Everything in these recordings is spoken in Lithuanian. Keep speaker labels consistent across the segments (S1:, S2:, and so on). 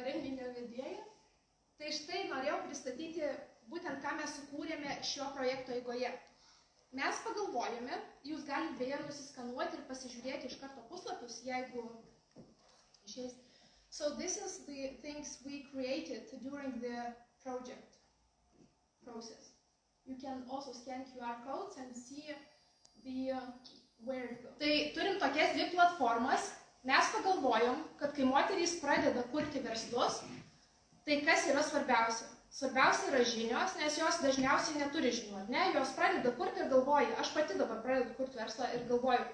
S1: renginio vedėja. Tai štai norėjau pristatyti būtent, ką mes sukūrėme šio projekto eigoje. Mes pagalvojame, jūs galite beje nusiskanuoti ir pasižiūrėti iš karto puslapius, jeigu išeis. So this is the things we created during the project process. You can also scan QR codes and see where it goes. Tai turim tokias dvi platformas. Mes pagalvojom, kad kai moterys pradeda kurti verslus, tai kas yra svarbiausia? Svarbiausia yra žinios, nes jos dažniausiai neturi žinių, ne? Jos pradeda kurti ir galvoja, aš pati dabar pradedu kurti verslą ir galvoju,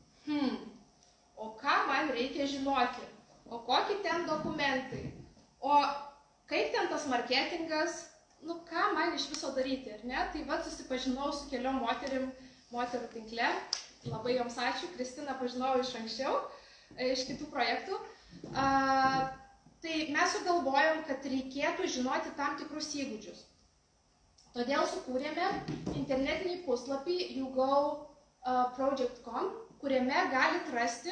S1: o ką man reikia žinoti, o kokie ten dokumentai, o kaip ten tas marketingas, nu ką man iš viso daryti, ar ne? Tai vat susipažinau su keliom moterų tinkle, labai joms ačiū, Kristiną pažinau iš anksčiau, iš kitų projektų. Tai mes sugalvojom, kad reikėtų žinoti tam tikrus įgūdžius. Todėl sukūrėme internetinį puslapį YouGo.project.com, kuriame galite rasti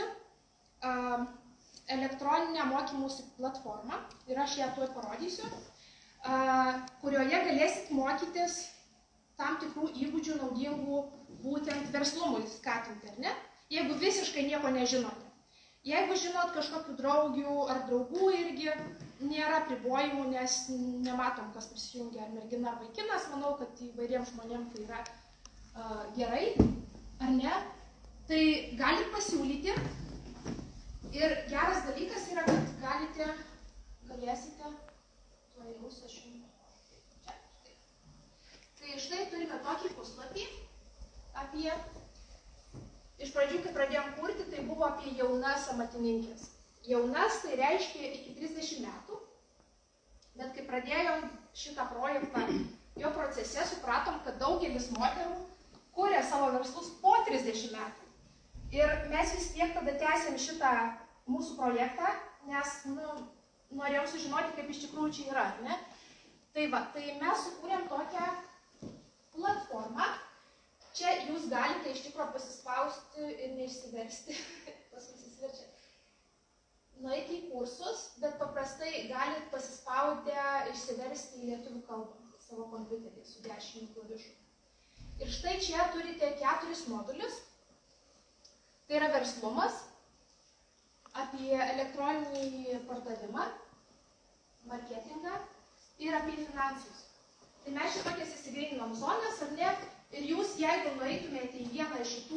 S1: elektroninę mokymosi platformą, ir aš ją tuoj parodysiu, kurioje galėsit mokytis tam tikrų įgūdžių naudingų būtent verslumui skatinti, ar ne? Jeigu visiškai nieko nežinote. Jeigu žinot kažkokių draugių ar draugų irgi nėra pribojimų, nes nematom, kas prisijungia, ar mergina, ar vaikinas, manau, kad įvairiems žmonėms tai yra gerai, ar ne, tai galit pasiūlyti. Ir geras dalykas yra, kad galėsite, tuoj jūs aš jums čia. Tai štai turime tokį puslapį apie. Iš pradžių, kai pradėjom kurti, tai buvo apie jaunas amatininkės. Jaunas tai reiškia iki 30 metų, bet kai pradėjom šitą projektą, jo procese supratom, kad daugelis moterų kuria savo verslus po 30 metų. Ir mes vis tiek tada tęsėm šitą mūsų projektą, nes norėjom sužinoti, kaip iš tikrųjų čia yra, ne? Tai va, tai mes sukūrėm tokią platformą. Čia jūs galite iš tikrųjų pasispausti ir neišsiversti, pas mus įsiverčia, nueiti į kursus, bet paprastai galite pasispaudę išsiversti į lietuvių kalbą savo kompiuterį su 10 klavišų. Ir štai čia turite 4 modulius. Tai yra verslumas, apie elektroninį pardavimą, marketingą ir apie finansus. Tai mes čia tokias įsigryninom zonas, ar ne? Ir jūs, jeigu nueitumėte į vieną iš šitų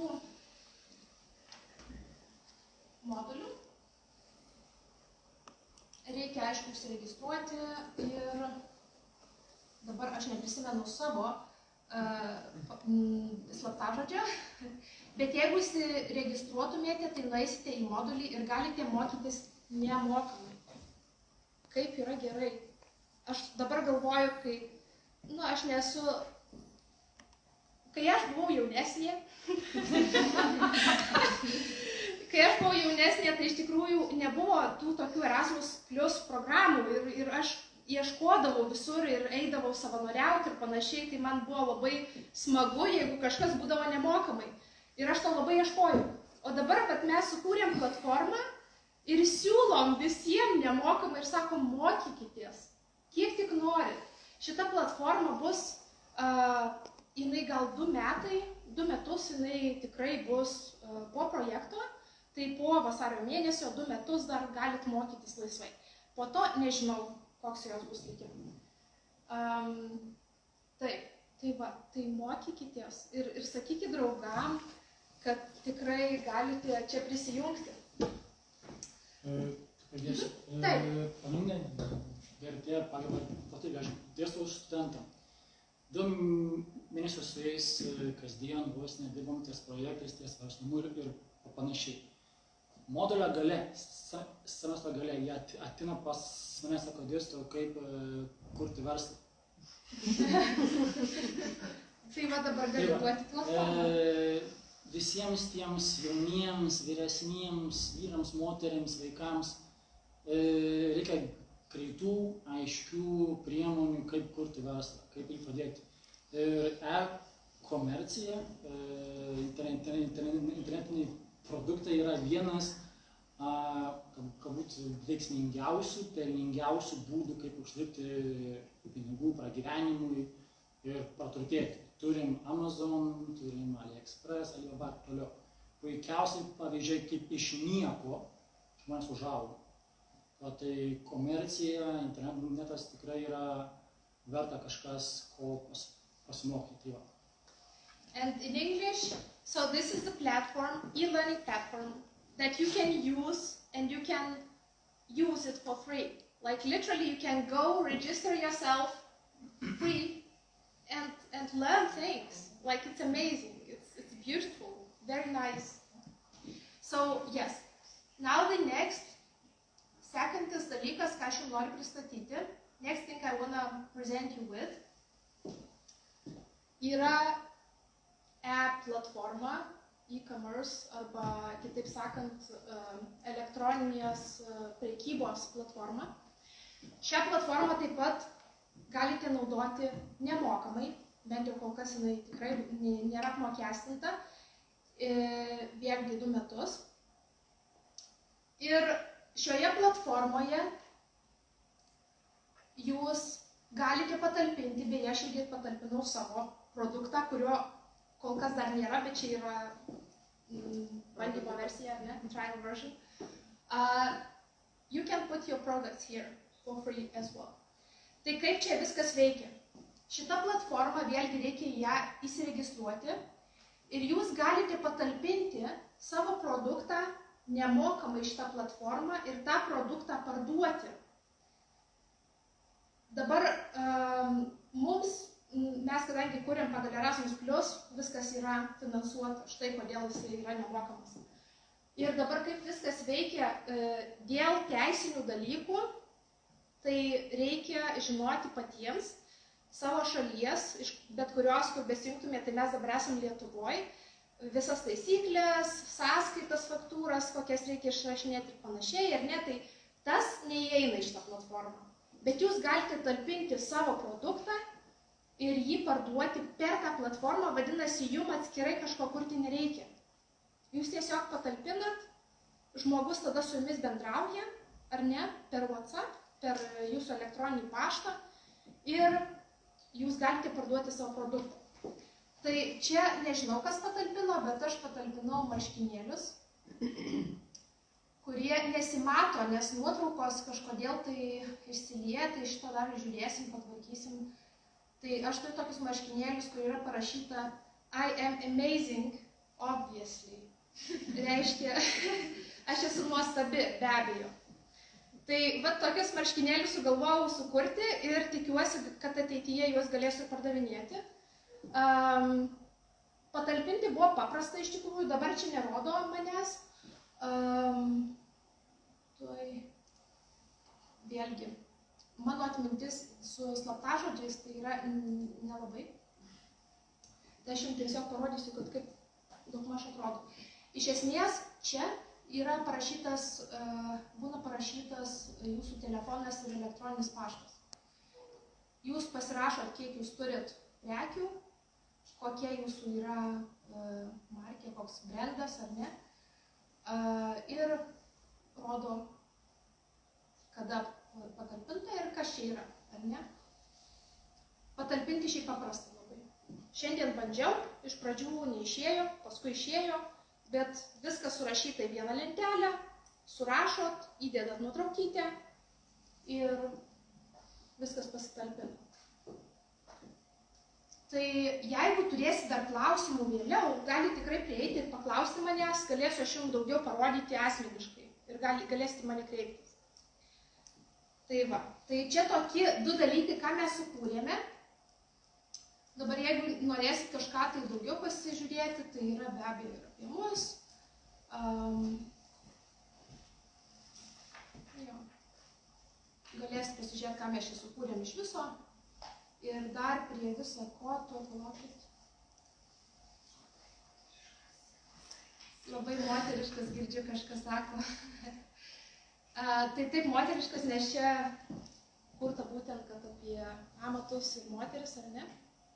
S1: modulių, reikia, aišku, užsiregistruoti ir dabar aš neprisimenu savo slaptažodžio, bet jeigu įsiregistruotumėte, tai nueisite į modulį ir galite mokytis nemokamai. Kaip yra gerai. Aš dabar galvoju, aš nesu... Kai aš buvau jaunesnė, tai iš tikrųjų nebuvo tų tokių Erasmus Plus programų ir aš ieškodavau visur ir eidavau savanoriauti ir panašiai, tai man buvo labai smagu, jeigu kažkas būdavo nemokamai. Ir aš to labai ieškojau. O dabar mes sukūrėm platformą ir siūlom visiems nemokamai ir sakom, mokykitės, kiek tik norit. Šita platforma bus... Jinai gal 2 metus jinai tikrai bus po projekto, tai po vasario mėnesio 2 metus dar galit mokytis laisvai. Po to nežinau, koks jos bus likimas. Tai mokykitės ir sakykit draugam, kad tikrai galite čia prisijungti.
S2: Pagrindinė vertė pagal patybę, aš dėstau studentam. 2 mėnesius su jais kasdien vos nedirbam ties projektais, ties verslumu ir panašiai. Modulio gale, semestro gale, jie ateina pas mane, sako, dėstau, kaip kurti verslą.
S1: Tai va dabar galiu duoti platformą.
S2: Visiems tiems jauniems, vyresniems, vyrams, moteriams, vaikams reikia greitų, aiškių priemonių, kaip kurti verslą, kaip jį padėti. Ir e-komercija, internetiniai produktai yra vienas, galbūt veiksmingiausių, pelningiausių būdų, kaip uždirbti pinigų pragyvenimui ir praturtėti. Turim Amazon, turim AliExpress, Alibaba ir toliau. Puikiausiai pavyzdžiai, kaip iš nieko žmonės užaugo. O tai komercija, internetas tikrai yra verta kažkas, ko pasimokyti.
S1: And in English, so this is the platform, e-learning platform, that you can use and you can use it for free. Like literally you can go register yourself free and learn things. Like it's amazing, it's beautiful, very nice. So yes, now the next, sekantis dalykas, ką aš jums noriu pristatyti, next thing I want to present you with, yra e-platforma, e-commerce arba, kitaip sakant, elektroninės prekybos platforma. Šią platformą taip pat galite naudoti nemokamai, bent jau kol kas jinai tikrai nėra apmokestinta, vėlgi 2 metus. Ir šioje platformoje jūs galite patalpinti, beje, aš irgi patalpinau savo produktą, kurio kol kas dar nėra, bet čia yra bandymo versija, ne? Trial version. You can put your products here for free as well. Tai kaip čia viskas veikia? Šita platforma, vėlgi reikia ją įsiregistruoti ir jūs galite patalpinti savo produktą nemokamai šitą platformą ir tą produktą parduoti. Dabar mes, kadangi kuriam pagal Erasmus+, viskas yra finansuota, štai kodėl jis yra nemokamas. Ir dabar kaip viskas veikia dėl teisinių dalykų, tai reikia žinoti patiems savo šalies, iš bet kurios, kur besijungtumėte, tai mes dabar esam Lietuvoj, visas taisyklės, sąskaitas, faktūras, kokias reikia išrašinėti ir panašiai, ir ne, tai tas neįeina į šitą platformą. Bet jūs galite talpinti savo produktą ir jį parduoti per tą platformą, vadinasi, jums atskirai kažko kurti nereikia. Jūs tiesiog patalpinat, žmogus tada su jumis bendrauja, ar ne, per WhatsApp, per jūsų elektroninį paštą ir jūs galite parduoti savo produktą. Tai čia nežinau, kas patalpino, bet aš patalpinau marškinėlius, kurie nesimato, nes nuotraukos kažkodėl tai išsilieja, tai šito dar žiūrėsim, patvarkysim. Tai aš turiu tokius marškinėlius, kur yra parašyta I am amazing, obviously. Reiškia, aš esu nuostabi, be abejo. Tai va tokius marškinėlius sugalvojau sukurti ir tikiuosi, kad ateityje juos galėsiu pardavinėti. Patalpinti buvo paprasta iš tikrųjų, dabar čia nerodo manęs. Vėlgi, mano atmintis su slaptažodžiais tai yra nelabai. Tai aš jums tiesiog parodysiu, kad kaip daugmaž atrodo. Iš esmės, čia yra parašytas, būna parašytas jūsų telefonas ir elektroninis paštas. Jūs pasirašot, kiek jūs turit prekių, kokia jūsų yra markė, koks brandas ar ne, ir rodo, kada patalpinta ir kas čia yra, ar ne. Patalpinti šiaip paprasta labai. Šiandien bandžiau, iš pradžių neišėjo, paskui išėjo, bet viskas surašyta į vieną lentelę, surašot, įdedat nuotraukytę ir viskas pasitalpina. Tai jeigu turėsit dar klausimų vėliau, galite tikrai prieiti ir paklausti manęs, galėsiu aš jums daugiau parodyti asmeniškai ir galėsite mane kreiptis. Tai va, tai čia tokie 2 dalykai, ką mes sukūrėme. Dabar jeigu norėsit kažką tai daugiau pasižiūrėti, tai yra be abejo ir apie mus. Galėsit pasižiūrėti, ką mes čia sukūrėm iš viso. Ir dar prie viso ko, to palaukit. Labai moteriškas, girdžiu, kažkas sako. Tai taip moteriškas, nes čia kurta būtent, kad apie amatus ir moteris, ar ne?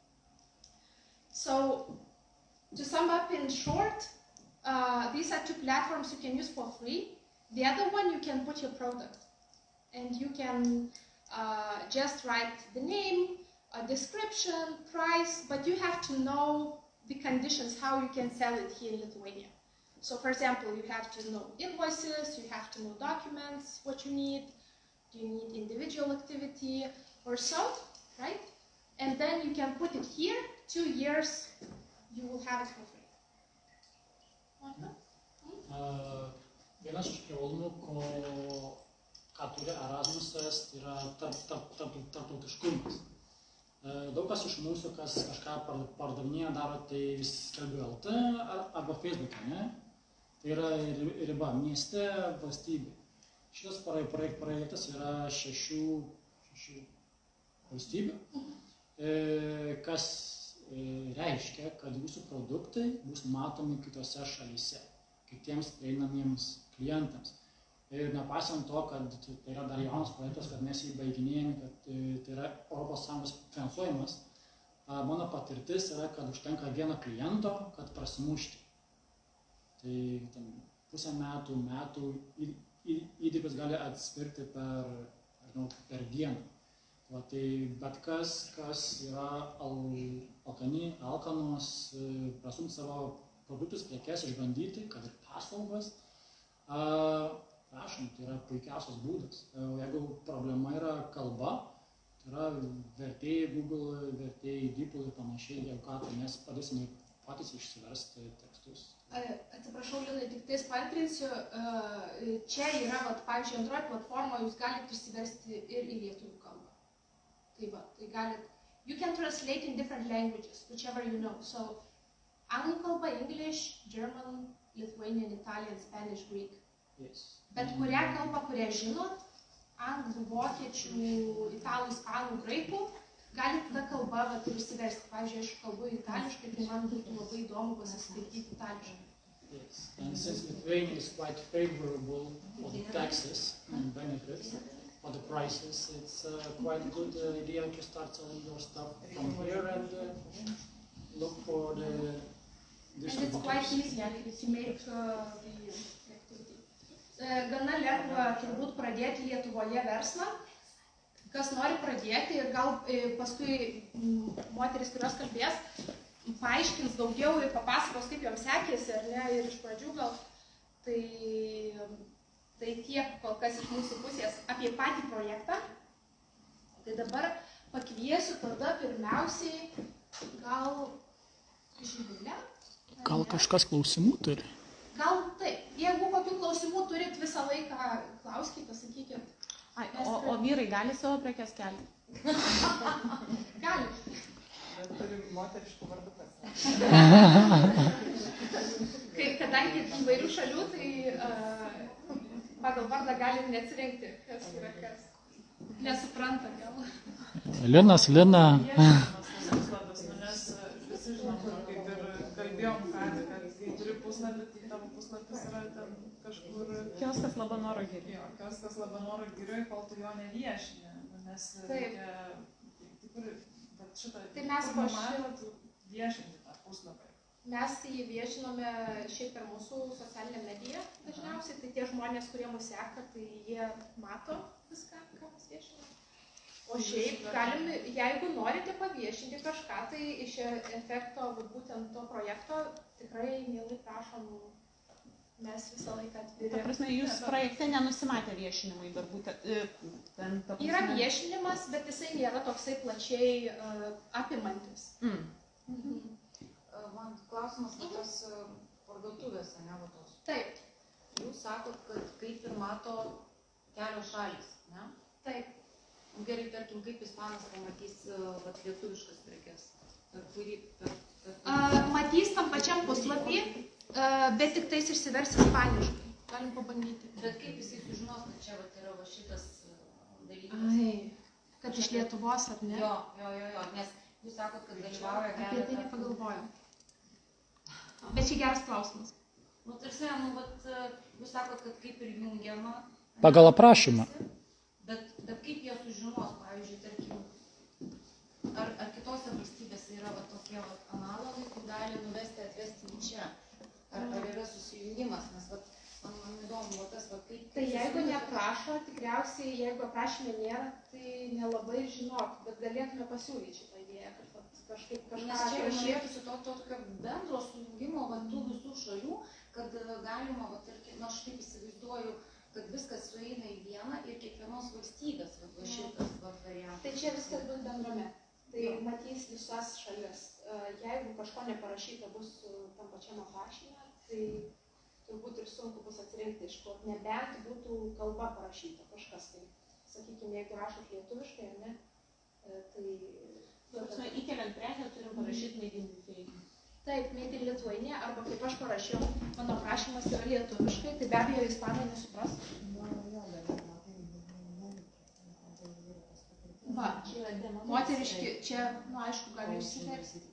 S1: So, to sum up in short, these are 2 platforms you can use for free. The other one, you can put your product, and you can just write the name, a description, price, but you have to know the conditions, how you can sell it here in Lithuania. So for example, you have to know invoices, you have to know documents, what you need, do you need individual activity or so, right? And then you can put it here, 2 years, you will have it for free.
S2: Vienas iš privalumų, ką turi Erasmusas, tai yra tarptautiškumas. Daug kas iš mūsų, kas kažką pardavinėja, daro tai vis skelbiu LT arba Facebook'e, ne? Tai yra riba mieste, valstybė. Šitas projektas yra 6 valstybių, kas reiškia, kad jūsų produktai bus matomi kitose šalyse, kitiems prieinamiems klientams. Ir nepaisant to, kad tai yra dar jaunas projektas, kad mes jį baiginėjame, kad tai yra ES finansuojamas, mano patirtis yra, kad užtenka vieno kliento, kad prasimušti. Tai pusę metų įdirbis gali atspirti per dieną. Tai bet kas yra alkanos, prasumti savo produktus, prekes, išbandyti, kad ir paslaugas, prašom, tai yra puikiausias būdas. Jeigu problema yra kalba, tai yra vertėjai Google, vertėjai DeepL ir panašiai, jeigu ką, tai mes padėsime patys išsiversti tekstus.
S1: Atsiprašau, Linai, tik tais paantrinsiu, čia yra, pavyzdžiui, antroji platforma, jūs galite išsiversti ir į lietuvių kalbą. Tai galit, you can translate in different languages, whichever you know. So, anglų kalba, English, German, Lithuanian, Italian, Spanish, Greek.
S2: Yes.
S1: Bet kurią kalbą, kurią žinot, anglų, vokiečių, italų, ispanų, graikų, galite tada kalbą išsiversti. Pavyzdžiui, aš kalbu itališkai, tai man būtų labai įdomu pasiskaityti itališkai.
S2: Yes, and since Lithuania is quite favorable for the taxes and benefits, for the prices, it's quite a good idea to start selling your stuff from here and look for the distributors.
S1: And it's quite easy actually to make the activity. Gana lengva turbūt pradėti Lietuvoje verslą. Kas nori pradėti ir gal paskui moteris, kurios kalbės, paaiškins daugiau ir papasakos, kaip joms sekėsi, ar ne, ir iš pradžių gal. Tai tiek kol kas iš mūsų pusės apie patį projektą. Tai dabar pakviesiu tada pirmiausiai gal Živilę.
S2: Gal kažkas klausimų turi?
S1: Gal taip. Jeigu kokių klausimų turit, visą laiką klauskite, sakykit.
S3: O vyrai gali savo prekes kelti?
S1: Gali.
S3: Bet turi moteriškų vardų pas.
S1: Kadangi įvairių šalių, tai pagal vardą galim neatsirinkti, kas yra kas. Nesupranta gal.
S2: Linas, Lina.
S3: Nes visi žinom, kaip ir kalbėjom, kad turi puslapį, tai tavo puslapis yra ten kažkur... Kioskas Labanoro giriui. Jo, kioskas Labanoro giriui, kol tu jo neviešini. Nes reikia...
S1: Tai mes
S3: viešinti tą puslapį.
S1: Mes jį viešinome šiaip per mūsų socialinę mediją dažniausiai, tai tie žmonės, kurie mus seka, tai jie mato viską, ką mes viešiname. O šiaip galim, jeigu norite paviešinti kažką, tai iš efekto, būtent to projekto, tikrai mielai prašom, mes visą laiką atviri.
S3: Ta prasme, jūs projekte nenusimatė viešinimui, bet būtent...
S1: Yra viešinimas, bet jisai nėra toksai plačiai apimantis.
S4: Man klausimas tos parduotuvės, ne, va tos.
S1: Taip.
S4: Jūs sakot, kad kaip ir mato kelios šalys, ne?
S1: Taip.
S4: Gerai, tarkim, kaip ispanas pamatys lietuviškas prekes?
S1: Matys tam pačiam puslapį, bet tik tais išsivers ispaniškai. Galim pabandyti.
S4: Bet kaip jisai sužinos, kad čia yra šitas dalykas?
S1: Ai, kad iš Lietuvos, ar ne?
S4: Jo, nes jūs sakot, kad dalyvauja keletą...
S1: Apie tai nepagalvojau. Bet čia geras klausimas.
S4: Tarsi, jūs sakot, kad kaip ir jungiama...
S2: Pagal aprašymą.
S4: Bet kaip jie sužinos, pavyzdžiui, tarkim, ar kitose valstybėse yra tokie analogai, kur gali atvesti į čia? Ar yra susijungimas? Nes man įdomu, kaip
S1: jeigu neprašo, tikriausiai, jeigu aprašymė nėra, tai nelabai žinot, bet galėtume pasiūlyti šitą idėją, kad kažkaip kažką
S4: Nes čia norėtųsi tokio bendro sujungimo tų visų šalių, kad galima, tarkim, aš taip įsivaizduoju, kad viskas sueina į vieną ir kiekvienos valstybės šitas variantas.
S1: Tai čia viskas bus bendrame. Tai matys visas šalis. Jeigu kažko neparašyta bus tam pačiam aprašyme, tai turbūt ir sunku bus atsirinkti iš ko. Nebent būtų kalba parašyta kažkas. Tai, sakykime, jeigu rašot lietuviškai, ar ne, tai...
S5: Įkeliant prekę turim parašyti Made in Lithuania.
S1: Taip, Made in Lithuania, arba kaip aš parašiau, mano prašymas yra lietuviškai, tai be abejo ispanai nesupras. Va, moteriški, čia, aišku, gali išsiversti.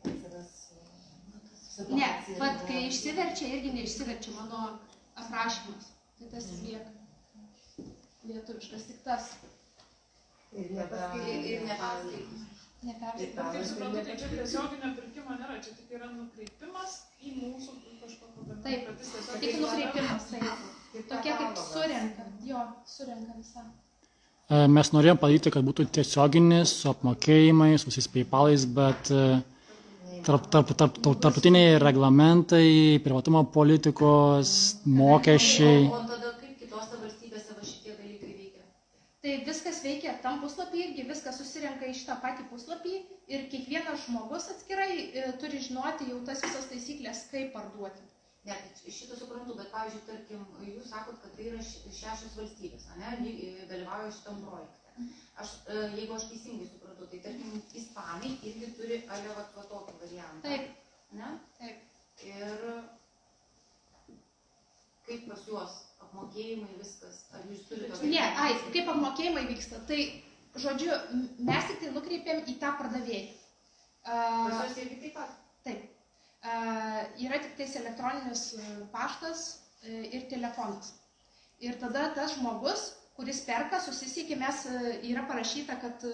S1: Ne, vat, kai išsiverčia, irgi neišsiverčia mano aprašymas. Tai tas lieka lietuviškas, tik tas.
S4: Ir neperskaitymas.
S3: Taip suprantu, tai čia tiesioginio pirkimo nėra, čia tik yra nukreipimas į mūsų kažkokį...
S1: Taip, tik nukreipimas, taip. Tokie kaip surenka, surenka visą.
S2: Mes norėjom padaryti, kad būtų tiesioginis, su apmokėjimais, visais PayPalais, bet tarptautiniai reglamentai, privatumo politikos, mokesčiai.
S4: O tada kaip kitose valstybėse šitie dalykai veikia?
S1: Tai viskas veikia tam puslapį, irgi viskas susirenka iš tą patį puslapį ir kiekvienas žmogus atskirai turi žinoti jau tas visas taisyklės, kaip parduoti.
S4: Ne, šitą suprantu, bet, pavyzdžiui, tarkim, jūs sakot, kad tai yra 6 valstybės, dalyvauja šitam projekte. Jeigu aš teisingai suprantu, tai, tarkim, ispanai irgi turi tokį variantą.
S1: Taip.
S4: Ne?
S1: Taip.
S4: Ir kaip pas juos apmokėjimai viskas? Ar jūs turite...
S1: Ne, kaip apmokėjimai vyksta, tai, žodžiu, mes tik tai nukreipiam į tą pardavėją.
S4: Pas juos irgi taip pat?
S1: Taip. Yra tik tais elektroninis paštas ir telefonas. Ir tada tas žmogus, kuris perka, susisiekia, yra parašyta, kad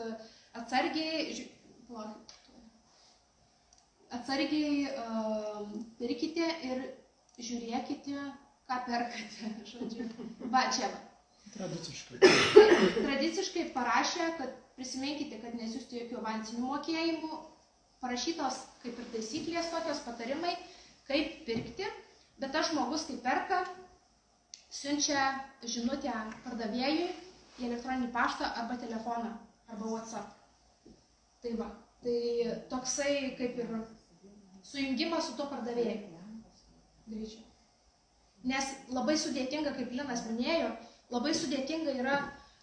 S1: atsargiai pirkite ir žiūrėkite, ką perkate. Žodžiu. Va, čia va.
S2: Tradiciškai.
S1: Tradiciškai parašė, kad prisiminkite, kad nesiųstų jokių avansinių mokėjimų. Parašytos kaip ir taisyklės, tokios patarimai, kaip pirkti, bet tas žmogus, kai perka, siunčia žinutę pardavėjui į elektroninį paštą arba telefoną, arba WhatsApp. Tai va, tai toksai kaip ir sujungimas su to pardavėju. Greičiau. Nes labai sudėtinga, kaip Linas minėjo, labai sudėtinga yra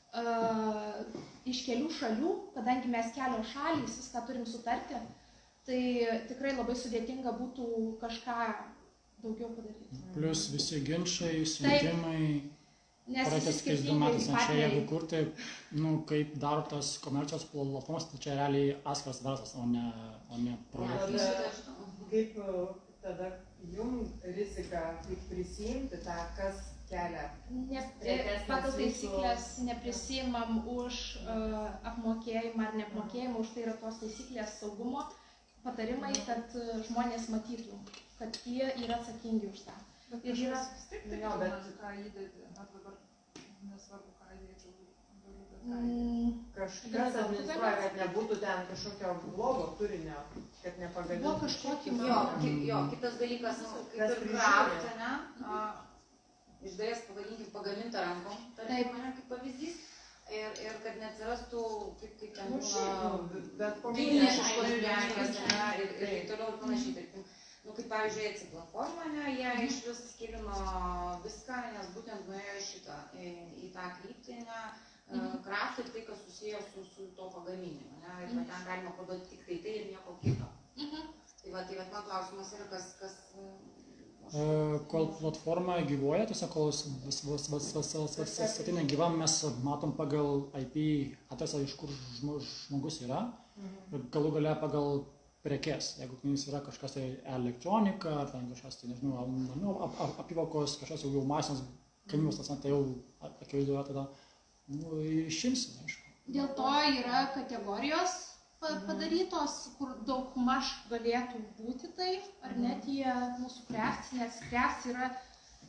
S1: iš kelių šalių, kadangi mes kelios šalys, viską turim sutarti, tai tikrai labai sudėtinga būtų kažką daugiau padaryti.
S2: Plus visi ginčiai, siuntimai, praeitais 2 metais, čia jeigu kurti, kaip daro tas komercijos platformas, tai čia realiai atskiras verslas, o ne projektas.
S6: Kaip tada jums rizika, kaip prisimti tą, kas kelia?
S1: Pagal taisyklės neprisimam už apmokėjimą ar neapmokėjimą, už tai yra tos taisyklės saugumo patarimai, kad žmonės matytų, kad jie yra atsakingi už tą.
S3: Bet kažkas vis tik tikrina, ką įdėti, ar dabar nesvarbu, ką įdėčiau, galiu bet ką įdėti.
S6: Kažkas administruoja, kad nebūtų ten kažkokio blogo turinio, kad nepagadintų.
S1: Kažkokį
S4: Jo, kitas dalykas, kaip ir kraft, iš dalies pavadinkim pagaminta rankom, tarkim, kaip pavyzdys. Ir kad neatsirastų, kaip ten būna, kinietiškos prekės ir taip toliau ir panašiai. Tarkim, kaip pavyzdžiui, Etsy platforma, jie iš vis skilino viską, nes būtent nuėjo į tą kryptį, kraft ir tai, kas susijęs su to pagaminimu. Ir ten galima parduoti tik tai ir nieko kito. Tai man klausimas yra, kas...
S2: Kol platforma gyvuoja, tiesiog kol svetainė gyva, mes matom pagal IP adresą, iš kur žmogus yra, ir galų gale pagal prekes. Jeigu jis yra kažkas tai elektronika, ar ten kažkas tai, nežinau, apyvokos, kažkas jau masinės gamybos, tai jau akivaizdu yra tada išimsim, aišku.
S1: Dėl to yra kategorijos padarytos, kur daug maž galėtų būti tai, ar net jie mūsų crafts, nes crafts yra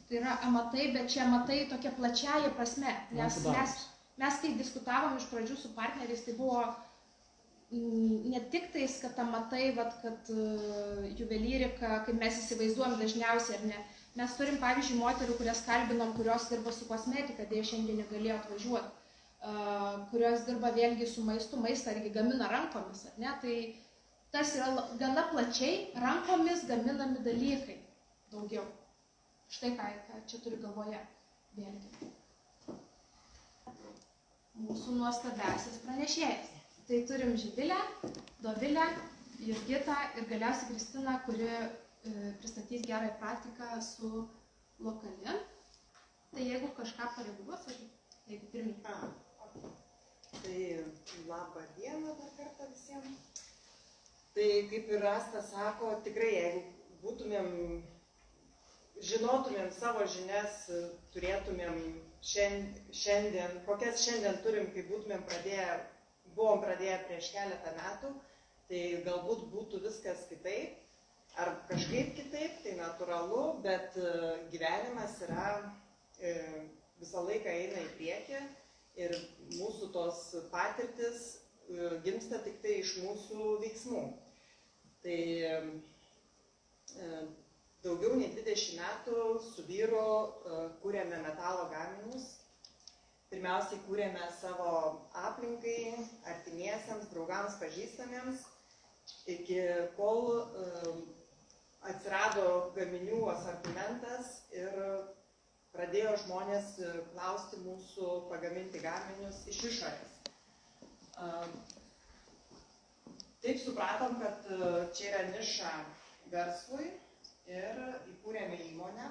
S1: Tai yra amatai, bet čia amatai tokia plačiaja prasme, nes mes kai diskutavom iš pradžių su partneriais, tai buvo ne tik tais, kad amatai, kad juvelyrika, kaip mes įsivaizduojam dažniausiai, ar ne. Mes turim, pavyzdžiui, moterų, kurias kalbinom, kurios dirba su kosmetika, dėja šiandien negalėjo atvažiuoti, kurios dirba vėlgi su maistu, maistą irgi gamina rankomis, ar ne. Tai tas yra gana plačiai rankomis gaminami dalykai daugiau. Štai ką čia turi galvoje vėlgi. Mūsų nuostabiausias pranešėjas. Tai turim Živilę, Dovilę, Jurgitą ir galiausiai Kristiną, kuri pristatys gerąją praktiką su lokali. Tai jeigu kažką pareguos, jeigu pirmininkai.
S6: Tai labą dieną dar kartą visiems. Tai kaip ir Asta sako, tikrai jeigu žinotumėm savo žinias, turėtumėm šiandien, kokias šiandien turim, kai buvom pradėję prieš keletą metų, tai galbūt būtų viskas kitaip, ar kažkaip kitaip, tai natūralu, bet gyvenimas visą laiką eina į priekį ir mūsų tos patirtis gimsta tik tai iš mūsų veiksmų. Tai daugiau nei 20 metų su vyru kūrėme metalo gaminius. Pirmiausiai kūrėme savo aplinkai, artimiesiems, draugams, pažįstamiems, iki kol atsirado gaminių asortimentas ir pradėjo žmonės klausti mūsų pagaminti gaminius iš išorės. Taip supratom, kad čia yra niša verslui ir įkūrėme įmonę.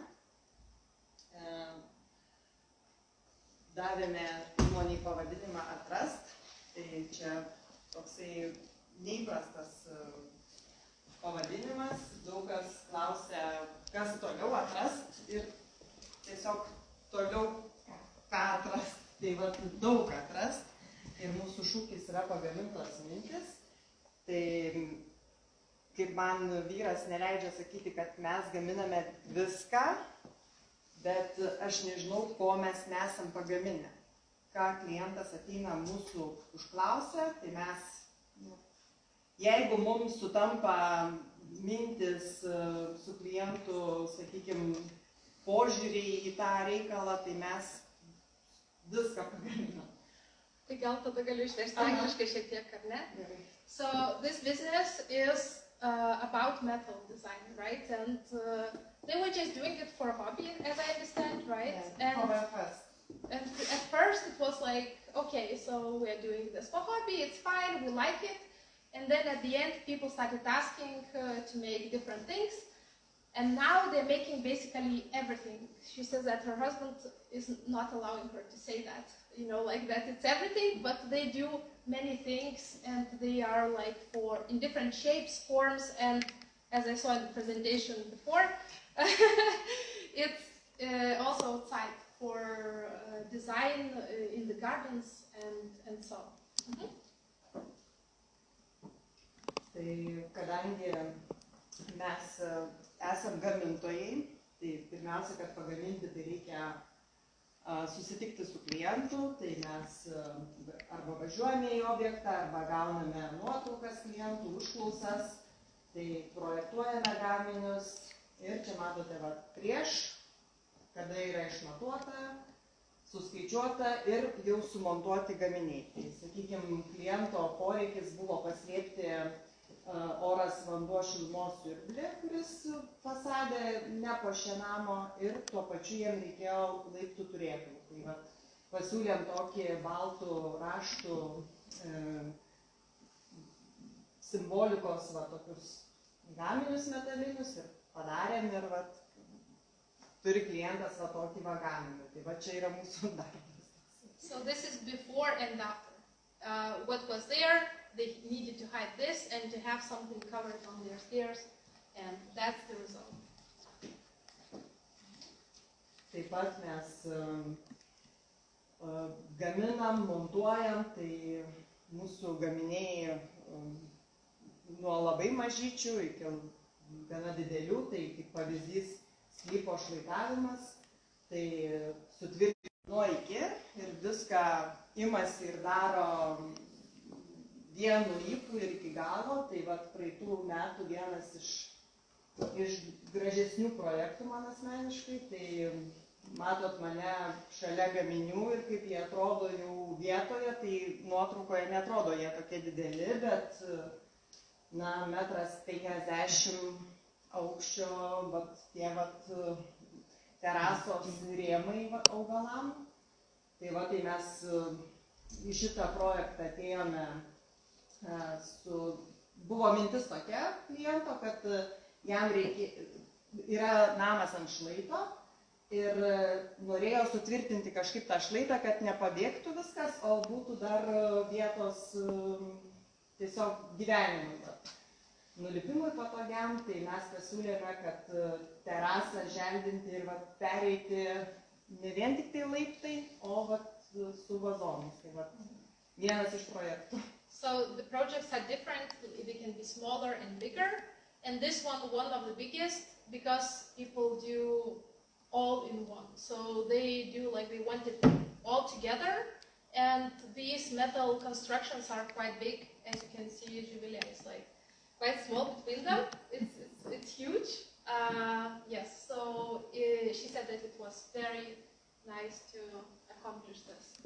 S6: Davėme įmonį pavadinimą Atrast. Tai čia toksai neįprastas pavadinimas. Daug kas klausia, kas toliau atrast ir tiesiog toliau ką atrast. Tai daug atrast. Ir mūsų šūkis yra pagamintos mintis. Tai kaip man vyras neleidžia sakyti, kad mes gaminame viską, bet aš nežinau, ko mes nesam pagaminę. Ką klientas ateina mūsų užklausia, tai mes, jeigu mums sutampa mintis su klientu, sakykime, požiūriai į tą reikalą, tai mes viską pagaminam.
S1: Tai gal tada galiu išversti angliškai šiek tiek, ar ne? So this business is about metal design, right? And they were just doing it for a hobby, as I understand, right?
S6: Yeah,
S1: and at first it was like, okay, so we're doing this for hobby, it's fine, we like it. And then at the end, people started asking to make different things. And now they're making basically everything. She says that her husband is not allowing her to say that, like that it's everything, but they do many things, and they are like in different shapes, forms, and as I saw in the presentation before, it's also outside for design in the gardens and so.
S6: Tai kadangi mes esam gamintojai, tai pirmiausia, kad pagaminti, tai reikia susitikti su klientu, tai mes arba važiuojame į objektą, arba gauname nuotraukas klientų, užklausas, tai projektuojame gaminius ir čia matote prieš, kada yra išmatuota, suskaičiuota ir jau sumontuoti gaminiai. Tai, sakykime, kliento poreikis buvo paslėpti oras vanduo šilumos siurblį, kuris fasadė nepuošė namo ir tuo pačiu jiem reikėjo laiptų turėklų. Tai pasiūlėm tokį baltų raštų simbolikos tokius gaminius metalinius ir padarėm ir turi klientas tokį gaminį. Tai čia yra mūsų darbas.
S1: So this is before and after. What was there? They needed to hide this and to have something covered on their stairs, and that's the result.
S6: Taip pat mes gaminam, montuojam, tai mūsų gaminiai nuo labai mažyčių iki gana didelių, tai kaip pavyzdys sklypo šlaitavimas, Tai sutvirtina nuo iki ir viską imasi ir daro vienu ypu ir iki galo. Tai vat praeitų metų vienas iš gražesnių projektų man asmeniškai. Tai matot mane šalia gaminių ir kaip jie atrodo jau vietoje, tai nuotraukoje netrodo jie tokie dideli, bet 1,50 m aukščio, tie terasos rėmai augalam. Tai tai mes į šitą projektą atėjome buvo mintis tokia kliento, kad jam yra namas ant šlaito ir norėjo sutvirtinti kažkaip tą šlaitą, kad nepabėgtų viskas, o būtų dar vietos tiesiog gyvenimui. Nulipimui patogiam, tai mes pasiūlėme, kad terasą želdinti ir pereiti ne vien tik tai laiptai, o su vazonais. Tai vienas iš projektų.
S1: So the projects are different, they can be smaller and bigger, and this one of the biggest, because people do all in one. So they do they want it all together, and these metal constructions are quite big. As you can see, Jubilee is quite small between them. It's huge. Yes, so she said that it was very nice to accomplish this.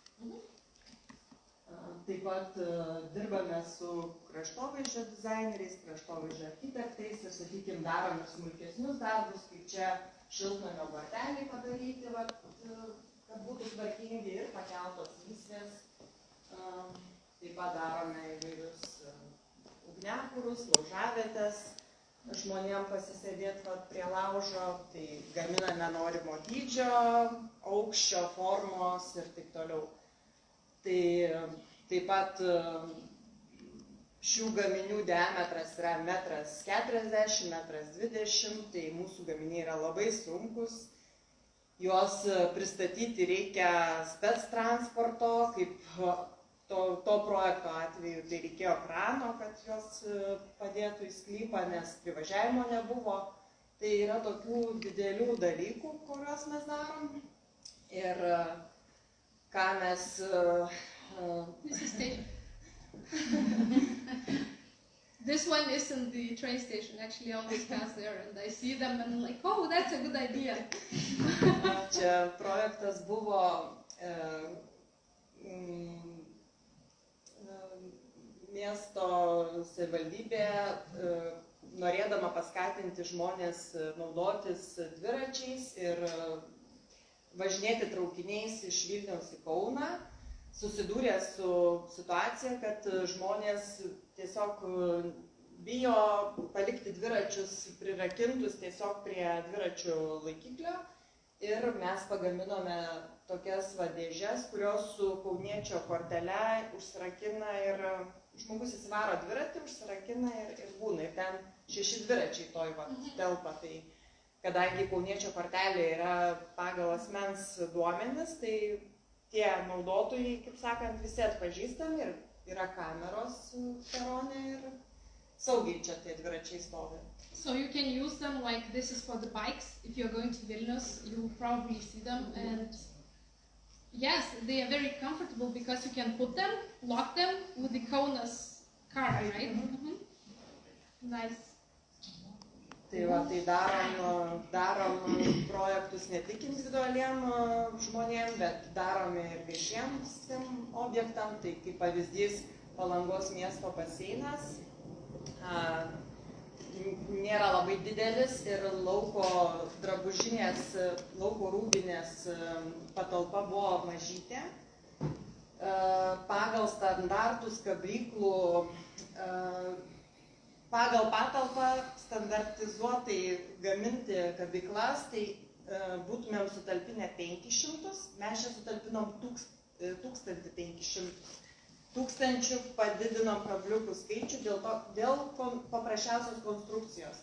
S6: Taip pat dirbame su kraštovaizdžio dizaineriais, kraštovaizdžio architektais ir, sakykime, darome smulkesnius darbus, kaip čia šiltnamio borteliai padaryti, kad būtų tvarkingi ir pakeltos lysvės. Taip pat darome įvairius ugniakurus, laužavietės, žmonėm pasisėdėti prie laužo, tai gaminame norimo dydžio, aukščio, formos ir taip toliau. Tai taip pat šių gaminių diametras yra 1,40 m, 1,20 m, tai mūsų gaminiai yra labai sunkus. Juos pristatyti reikia spec transporto, kaip to projekto atveju, tai reikėjo krano, kad juos padėtų į sklypą, nes privažiavimo nebuvo. Tai yra tokių didelių dalykų, kuriuos mes darom. Ir ką mes...
S1: This is station. This one is in the train station. Actually, I always pass there and I see them and I'm like, oh, that's a good idea.
S6: Čia projektas buvo miesto savivaldybė, norėdama paskatinti žmonės naudotis dviračiais ir važinėti traukiniais iš Vilniaus į Kauną, susidūrė su situacija, kad žmonės tiesiog bijo palikti dviračius prirakintus tiesiog prie dviračių laikiklio. Ir mes pagaminome tokias dėžes, kurios su kauniečio kortele užsirakina ir žmogus įsivaro dviratį, užsirakina ir būna. Ir ten 6 dviračiai toj telpa. Tai kadangi kauniečio kortelė yra pagal asmens duomenis, tai tie naudotojai, kaip sakant, visi atpažįstami ir yra kameros perone ir saugiai čia tie dviračiai stovi.
S1: So you can use them this is for the bikes. If you're going to Vilnius, you will probably see them. And yes, they are very comfortable because you can put them, lock them with the Kaunas card, right? Nice.
S6: Tai darom projektus ne tik individualiem žmonėm, bet darome ir viešiems objektam. Tai kaip pavyzdys Palangos miesto baseinas nėra labai didelis ir lauko drabužinės, lauko rūbinės patalpa buvo mažytė. Pagal standartus kabyklų pagal patalpą standartizuotai gaminti kabyklas, tai būtumėm sutalpinę 500, mes čia sutalpinom 1500. 1000 padidinom kabliukų skaičių dėl paprasčiausios konstrukcijos.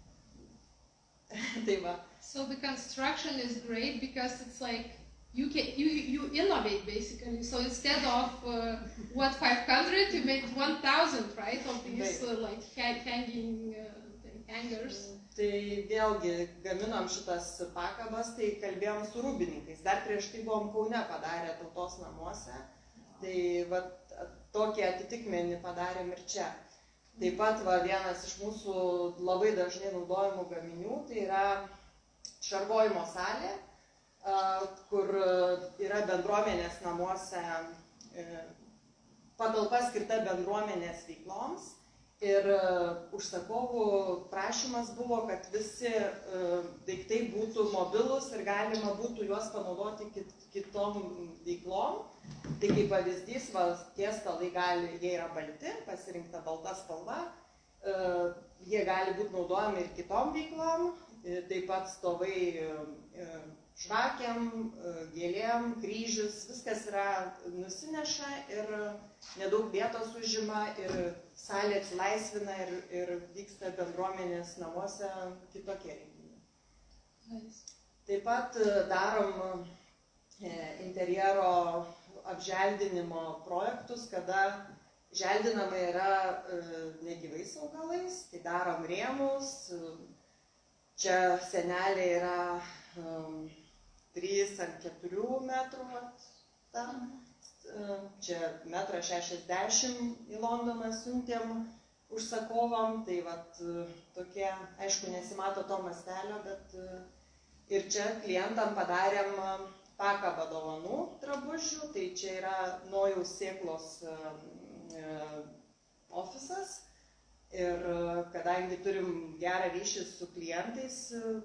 S6: Tai va.
S1: So the construction is great because it's you innovate basically. So instead of 500, you made 1000, right? Of these hanging hangers.
S6: Tai vėlgi gaminom šitas pakabas, tai kalbėjom su rūbininkais. Dar prieš tai buvom Kaune padarę Tautos namuose. Tai va, tokį atitikmenį padarėm ir čia. Taip pat va, vienas iš mūsų labai dažnai naudojamų gaminių, tai yra šarvojimo salė, kur yra bendruomenės namuose patalpa skirta bendruomenės veikloms. Ir užsakovų prašymas buvo, kad visi daiktai būtų mobilus ir galima būtų juos panaudoti kitom veiklom. Tai kaip pavyzdys, tie stalai jie yra balti, pasirinkta balta spalva, jie gali būti naudojami ir kitom veiklom, taip pat stovai žvakėm, gėlėm, kryžius, viskas yra nusineša ir nedaug vietos užima ir salė atsilaisvina ir vyksta bendruomenės namuose kitokie renginiai. Taip pat darom interjero apželdinimo projektus, kada želdinama yra negyvais augalais, tai darom rėmus, čia senelė yra 3 ar 4 metrų, čia 1,60 m į Londoną siuntėm užsakovam, tai vat tokie, aišku, nesimato to mastelio, bet ir čia klientam padarėm pakabą dovanų drabužių, tai čia yra Nojaus sėklos ofisas ir kadangi turim gerą ryšį su klientais,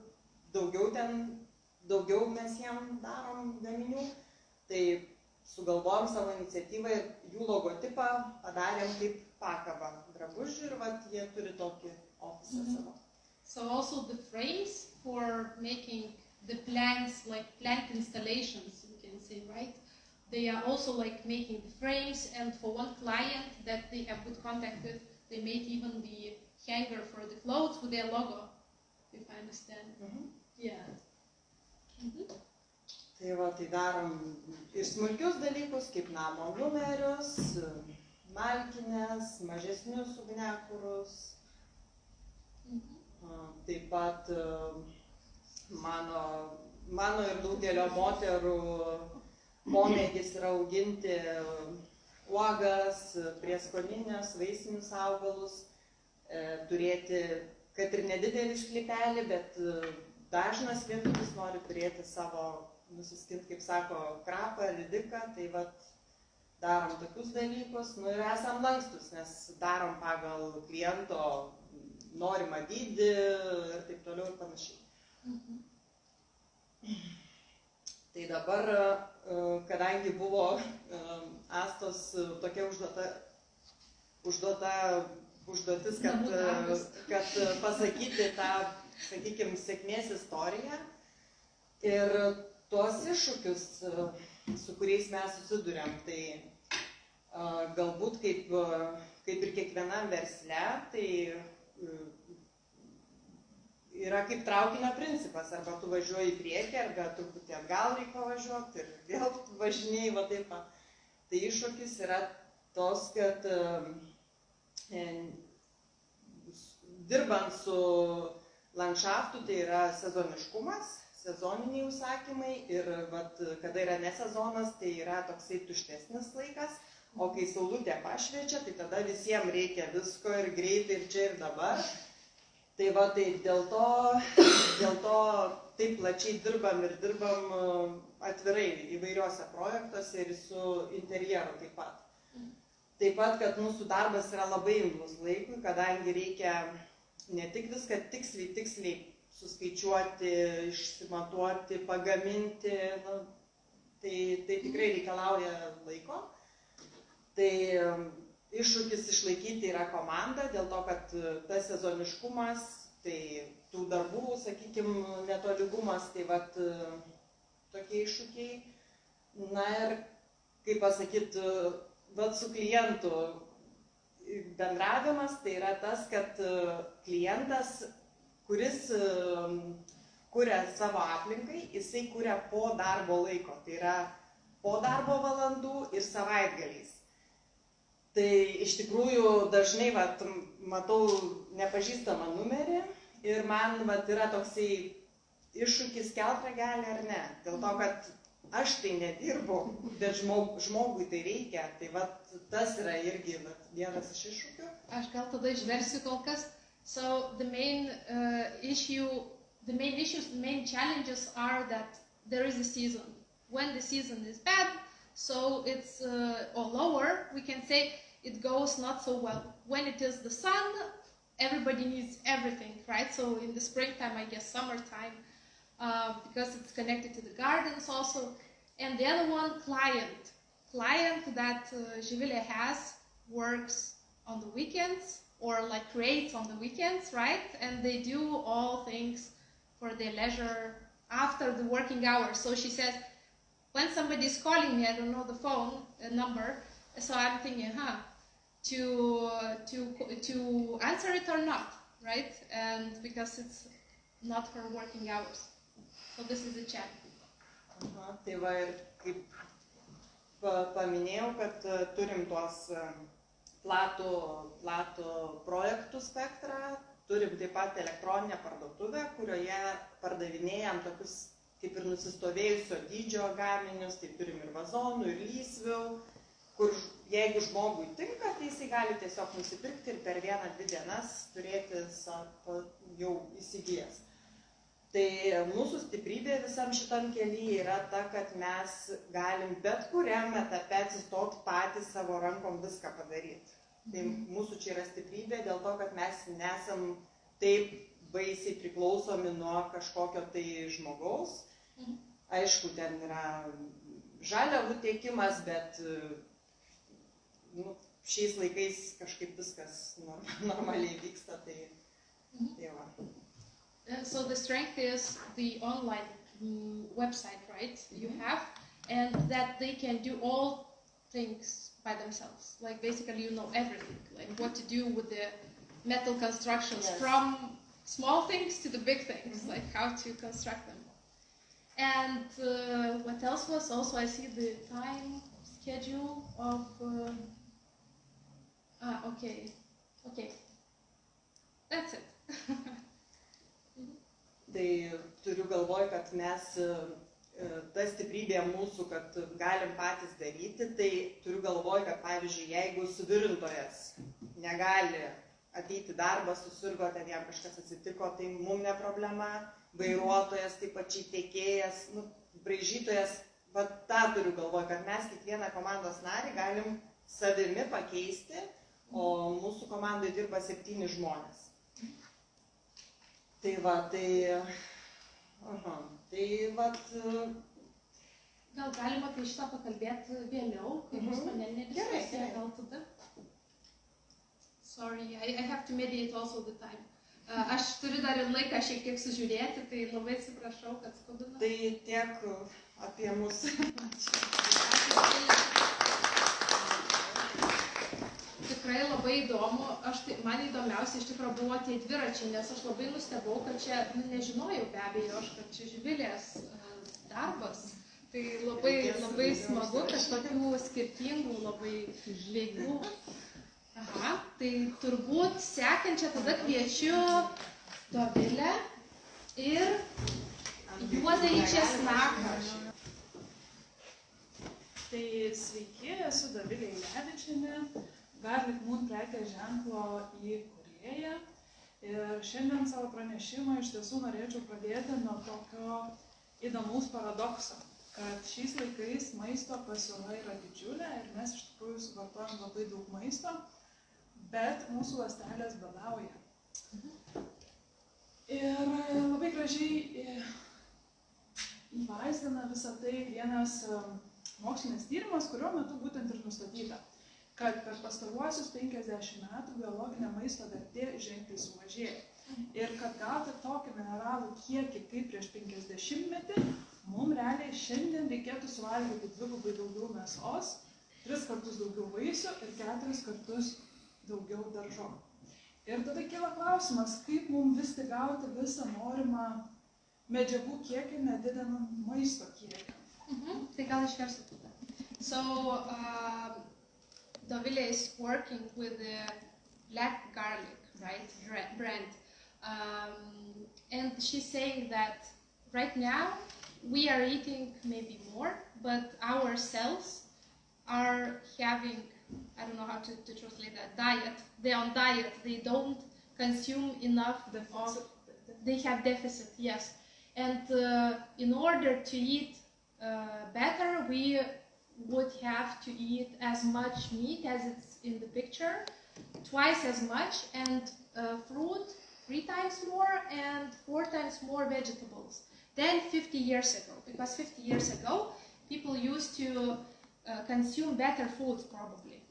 S6: daugiau mes jiem darom gaminių, tai sugalvojom savo iniciatyvą ir jų logotipą padarėm kaip pakabą drabužių ir vat jie turi tokį ofisą savo.
S1: So also the frames for making the plants, like plant installations, you can say, right? They are also like making the frames, and for one client that they have good contact with, they made even the hanger for the clothes with their logo, if I understand. Yeah.
S6: Tai va, tai darom ir smulkius dalykus, kaip namo numerius, malkinės, mažesnius ugniakurus. Taip pat mano ir daugelio moterų pomėgis yra auginti uogas, prieskoninės, vaisinius augalus, turėti, kad ir nedidelį sklypelį, bet dažnas lietuvis nori turėti savo, nusiskint, kaip sako, krapą, ridiką, tai vat darom tokius dalykus, ir esam lankstus, nes darom pagal kliento norimą dydį ir taip toliau ir panašiai. Tai dabar, kadangi buvo Astos tokia užduotis, kad pasakyti tą, sakykime, sėkmės istoriją ir tuos iššūkius, su kuriais mes susiduriam, tai galbūt kaip ir kiekvienam versle, tai yra kaip traukinio principas, arba tu važiuoji į priekį, arba truputį atgal reikia pavažiuoti ir vėl važinėjai, va taip. Tai iššūkis yra tos, kad dirbant su landšaftu, tai yra sezoniškumas, sezoniniai užsakymai ir vat, kada yra nesezonas, tai yra toksai tuštesnis laikas, o kai saulutė pašviečia, tai tada visiems reikia visko ir greitai ir čia ir dabar. Tai va, tai dėl to taip plačiai dirbam atvirai įvairiuose projektuose ir su interjeru taip pat. Taip pat, kad mūsų darbas yra labai imlus laikui, kadangi reikia ne tik viską tiksliai suskaičiuoti, išsimatuoti, pagaminti, tai tikrai reikalauja laiko. Tai iššūkis išlaikyti yra komanda, dėl to, kad tas sezoniškumas, tai tų darbų, sakykime, netolygumas, tai vat tokie iššūkiai. Na ir, kaip pasakyti, vat su klientu bendravimas, tai yra tas, kad klientas, kuris kuria savo aplinkai, jisai kuria po darbo laiko, tai yra po darbo valandų ir savaitgaliais. Tai iš tikrųjų dažnai matau nepažįstamą numerį Ir man vat, yra toksai iššūkis kelt ragelį ar ne. Dėl to, kad aš tai nedirbu, bet žmogui tai reikia. Tai vat, tas yra irgi vat, vienas iš iššūkių.
S1: Aš gal tada išversiu kol kas. So the main challenges are that there is a season. When the season is bad, so it's or lower, we can say it goes not so well. When it is the sun, everybody needs everything, right? So in the springtime, I guess summertime, because it's connected to the gardens also. And the other one, client that Živilė has works on the weekends or like creates on the weekends, right? And they do all things for their leisure after the working hours. So she says, when somebody is calling me, I don't know the phone number, so I'm thinking, to answer it or not, right? And because it's not her working hours. So this is a challenge.
S6: Tai va ir kaip paminėjau, kad turim tuos platų projektų spektrą, turim taip pat elektroninę parduotuvę, kurioje pardavinėjam tokius kaip ir nusistovėjusio dydžio gaminius, tai turim ir vazonų, ir lysvių, kur jeigu žmogui tinka, tai jisai gali tiesiog nusipirkti ir per 1-2 dienas turėti jau įsigijęs. Tai mūsų stiprybė visam šitam kelyje yra ta, kad mes galim bet kuriam etape atsistoti patys savo rankom viską padaryti. Tai mūsų čia yra stiprybė dėl to, kad mes nesam taip baisiai priklausomi nuo kažkokio tai žmogaus. Aišku, ten yra žaliavų tiekimas, bet šiais laikais kažkaip viskas normaliai vyksta. Tai va.
S1: So the strength is the online website, right? You have, and that they can do all things by themselves. Like basically, you know everything, like what to do with the metal constructions, yes, from small things to the big things, like how to construct them. And what else was also, I see the time schedule of. Okay, that's it.
S6: Tai turiu galvoj, kad mes, ta stiprybė mūsų, kad galim patys daryti, tai turiu galvoj, kad pavyzdžiui, jeigu suvirintojas negali ateiti darbą, susirgo, ten jam kažkas atsitiko, tai mum ne problema, vairuotojas, taip pačiai tiekėjas, braižytojas, va tą turiu galvoj, kad mes kiekvieną komandos narį galim savimi pakeisti, o mūsų komandai dirba 7 žmonės. Tai va, tai va.
S1: Gal galima apie šitą pakalbėti vėliau, kai bus panelinė diskusija, gal tada? Sorry, I have to mediate also the time. Aš turiu dar ir laiką šiek tiek sužiūrėti, tai labai atsiprašau, kad skubinu.
S6: Tai tiek apie mus.
S1: Tikrai labai įdomu, man įdomiausia iš tikrųjų buvo tie dviračiai, nes aš labai nustebau, kad čia, nežinojau be abejo, kad čia Živilės darbas. Tai labai smagu, kad tokių skirtingų labai veiklų. Aha, tai turbūt sekančią tada kviečiu Dovilę ir Juodąjį česnaką.
S3: Tai sveiki, esu Dovilė Ilevičienė, Garlic Moon prekės ženklo įkūrėja. Ir šiandien savo pranešimą iš tiesų norėčiau pradėti nuo tokio įdomaus paradokso, kad šiais laikais maisto pasiūla yra didžiulė ir mes iš tikrųjų suvartojam labai daug maisto, bet mūsų ląstelės badauja. Ir labai gražiai įvaizdina visą tai vienas mokslinis tyrimas, kurio metu būtent ir nustatyta, kad per pastaruosius 50 metų biologinė maisto vertė ženkliai sumažėjo. Ir kad gauti tokį mineralų kiekį kaip prieš 50-metį, mums realiai šiandien reikėtų suvalgyti 2 daugiau mėsos, 3 kartus daugiau vaisių ir 4 kartus daugiau daržovių. Ir tada kyla klausimas, kaip mums vis tik gauti visą norimą medžiagų kiekį, nedidinant maisto kiekį.
S1: Tai gal išversiu tada. So, Dovilė is working with the black garlic, right, brand. And she's saying that right now we are eating maybe more, but our cells are having, I don't know how to translate that, diet. They're on diet. They don't consume enough of, they have deficit, yes. And in order to eat better, we would have to eat as much meat as it's in the picture, twice as much, and fruit 3 times more, and 4 times more vegetables than 50 years ago. Because 50 years ago, people used to consume better foods, probably.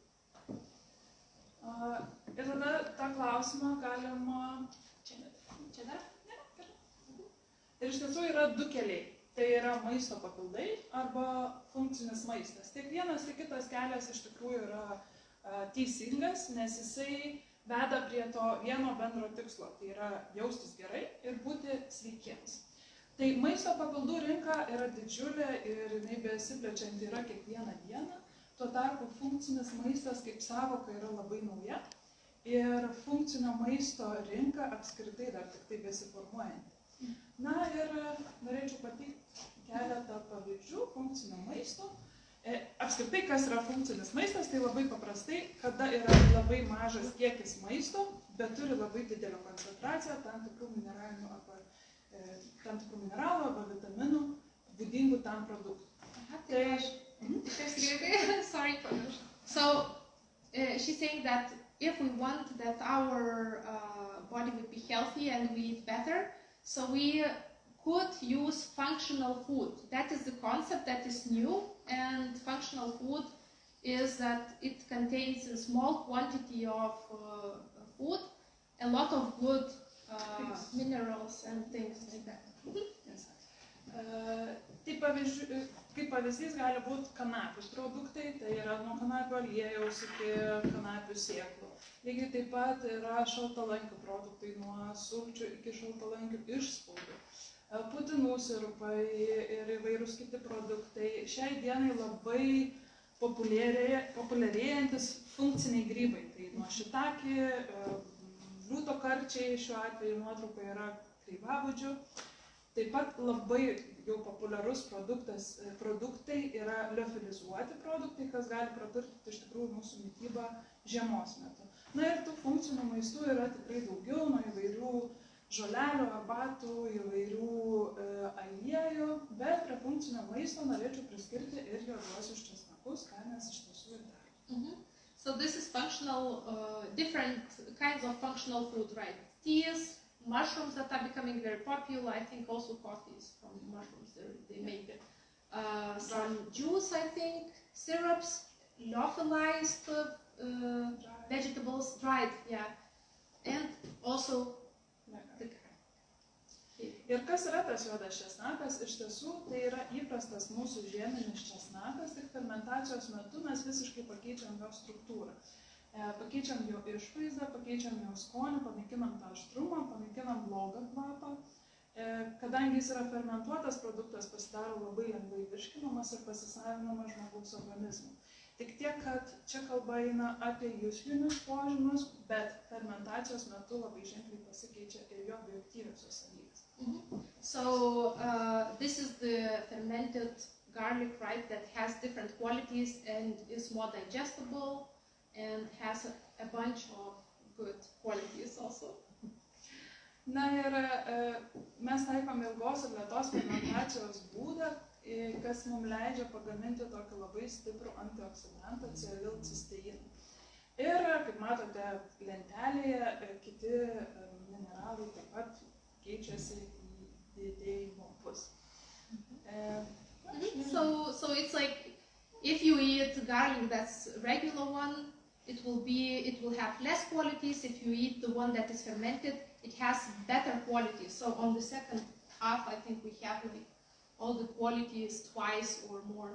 S3: Ir tada tą klausimą galima...
S1: Čia dar?
S3: Ir iš tiesų yra 2 keliai. Tai yra maisto papildai arba funkcinis maistas. Tiek vienas, tiek kitas kelias iš tikrųjų yra teisingas, nes jisai veda prie to vieno bendro tikslo. Tai yra jaustis gerai ir būti sveikiems. Tai maisto papildų rinka yra didžiulė ir jinai besiplečianti yra kiekvieną dieną. Tuo tarpu funkcinis maistas kaip savoka yra labai nauja. Ir funkcinio maisto rinka apskritai dar tik tai besiformuojanti. Na ir norėčiau pateikti keletą pavyzdžių funkcinio maisto. Apskritai, kas yra funkcinis maistas, tai labai paprastai, kada yra labai mažas kiekis maisto, bet turi labai didelę koncentraciją tam tikrų mineralų arba vitaminų būdingų tam produktui.
S1: Sorry. So she's saying that if we want that our body would be healthy and we eat better, so we could use functional food. That is the concept that is new, and functional food is that it contains a small quantity of food, a lot of good minerals and things like that.
S3: Kaip pavyzdys gali būti kanapių produktai, tai yra nuo kanapių aliejaus iki kanapių sėklų. Lygiai taip pat yra šaltalankių produktai, nuo sulčių iki šaltalankių išspaudų. Putinų sirupai ir įvairūs kiti produktai. Šiai dienai labai populiarėjantis funkciniai grybai. Tai nuo šitaki, liūto karčiai, šiuo atveju nuotrauka yra kreivabudžių. Taip pat labai jau populiarus produktai yra liofilizuoti produktai, kas gali praturtinti iš tikrųjų mūsų mitybą žiemos metu. Na ir tų funkcinių maistų yra tikrai daugiau, nuo įvairių žolelių, arbatų, įvairių aliejų, bet prie funkcinio maisto norėčiau priskirti ir juoduosius česnakus, ką mes iš tiesų ir darome.
S1: So this is functional, different kinds of functional food, right? Teas, mushrooms that are becoming very popular. I think also coffees from mushrooms, they make it. Some juice, I think, syrups, lyophilized vegetables, dried, yeah. And also
S3: Ir kas yra tas juodas česnakas? Iš tiesų, tai yra įprastas mūsų žieminis česnakas, tik fermentacijos metu mes visiškai pakeičiam jo struktūrą. Pakeičiam jo išvaizdą, pakeičiam jo skonį, panaikinam tą aštrumą, panaikinam blogą kvapą. Kadangi jis yra fermentuotas produktas, pasidaro labai lengvai virškinamas ir pasisavinamas žmogaus organizmu. Tik tiek, kad čia kalba eina apie juslinius požymius, bet fermentacijos metu labai ženkliai pasikeičia ir jo bioaktyviosios savybės.
S1: So this is the fermented garlic, right, that has different qualities and is more digestible and has a bunch of good qualities also.
S3: Na ir mes taikom ilgos ir lėtos fermentacijos būdą, kas mums leidžia pagaminti tokį labai stiprų antioksidantą acetilcisteiną. Ir, kaip matote, lentelėje kiti mineralai taip pat keičiasi į didėjimo pusę.
S1: So it's like if you eat garlic that's regular one, it will have less qualities. If you eat the one that is fermented, it has better qualities. So on the second half, I think we have like all the qualities twice or more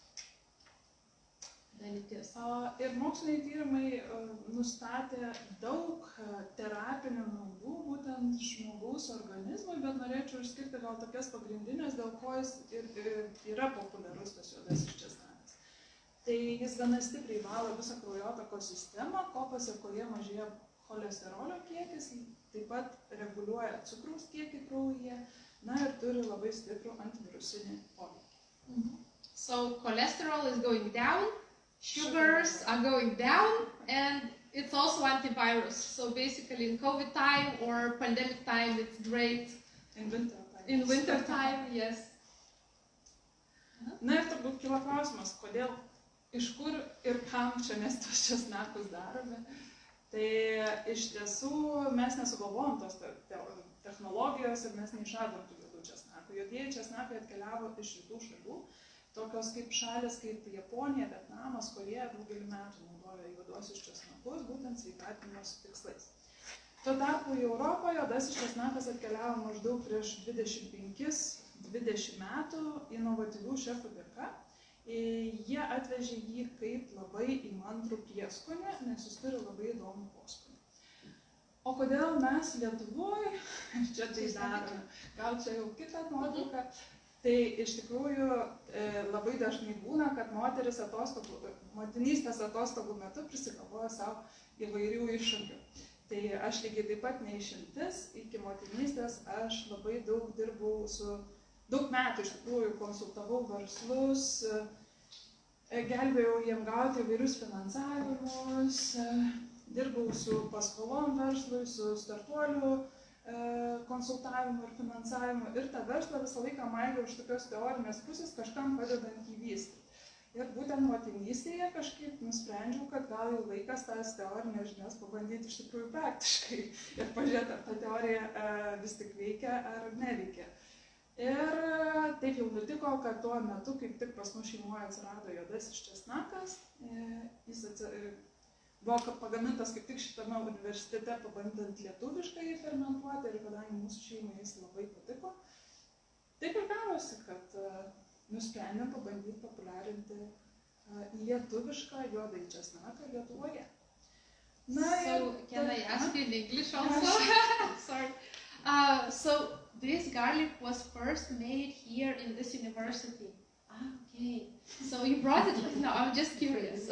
S1: than it is.
S3: Ir moksliniai tyrimai nustatė daug terapinių naudų būtent žmogaus organizmui, bet norėčiau išskirti gal tokias pagrindinės, dėl ko jis yra populiarus tas juodasis česnakas. Tai jis gana stipriai valo visą kraujotakos sistemą, ko pasekoje mažėja cholesterolio kiekis, taip pat reguliuoja cukraus kiekį kraujyje, na ir turi labai stiprų antivirusinį poveikį.
S1: So cholesterol is going down, sugars are going down, and it's also antivirus. So basically in COVID time or pandemic time, it's great.
S3: In winter time.
S1: In winter time, yes.
S3: Na ir turbūt kilo klausimas, kodėl, iš kur ir kam čia mes tos česnakus darome. Tai iš tiesų mes nesugalvojom tos technologijos ir mes neišradom tų juodų česnakų. Juodieji česnakai atkeliavo iš rytų šalių, tokios kaip šalis kaip Japonija, Vietnamas, Korėja daugelį metų naudoja juodosius česnakus būtent sveikatinimo tikslais. Tuo tarpu į Europą juodasis česnakas atkeliavo maždaug prieš 25-20 metų inovatyvių šefų dėka. Jie atvežė jį kaip labai įmantrų prieskonį, nes jis turi labai įdomų poskonį. O kodėl mes Lietuvoje čia tai darome? Gal čia jau kitą nuotrauką? Tai iš tikrųjų labai dažnai būna, kad moteris motinystės atostogų metu prisigalvoja savo įvairių iššūkių. Tai aš lygiai taip pat neišimtis, iki motinystės aš labai daug dirbau daug metų iš tikrųjų konsultavau verslus, gelbėjau jiem gauti įvairius finansavimus, dirbau su paskolom verslui, su startuolių konsultavimu ir finansavimu ir tą verslą visą laiką maigiau iš tokios teorinės pusės kažkam padedant jį vystyti. Ir būtent motinystėje kažkaip nusprendžiau, kad gal jau laikas tas teorinės žinias pabandyti iš tikrųjų praktiškai ir pažiūrėti, ar ta teorija vis tik veikia ar neveikia. Ir taip jau nutiko, kad tuo metu, kaip tik pas mus šeimoje atsirado juodasis česnakas, jis buvo pagamintas kaip tik šitame universitete, pabandant lietuviškai jį fermentuoti ir kadangi mūsų šeimai jis labai patiko, taip ir gavosi, kad nusprendėm pabandyti populiarinti lietuvišką juodąjį česnaką Lietuvoje.
S1: So, can I ask you in English also? Sorry. So, this garlic was first made here in this university. Okay. So, you brought it? No, I'm just curious.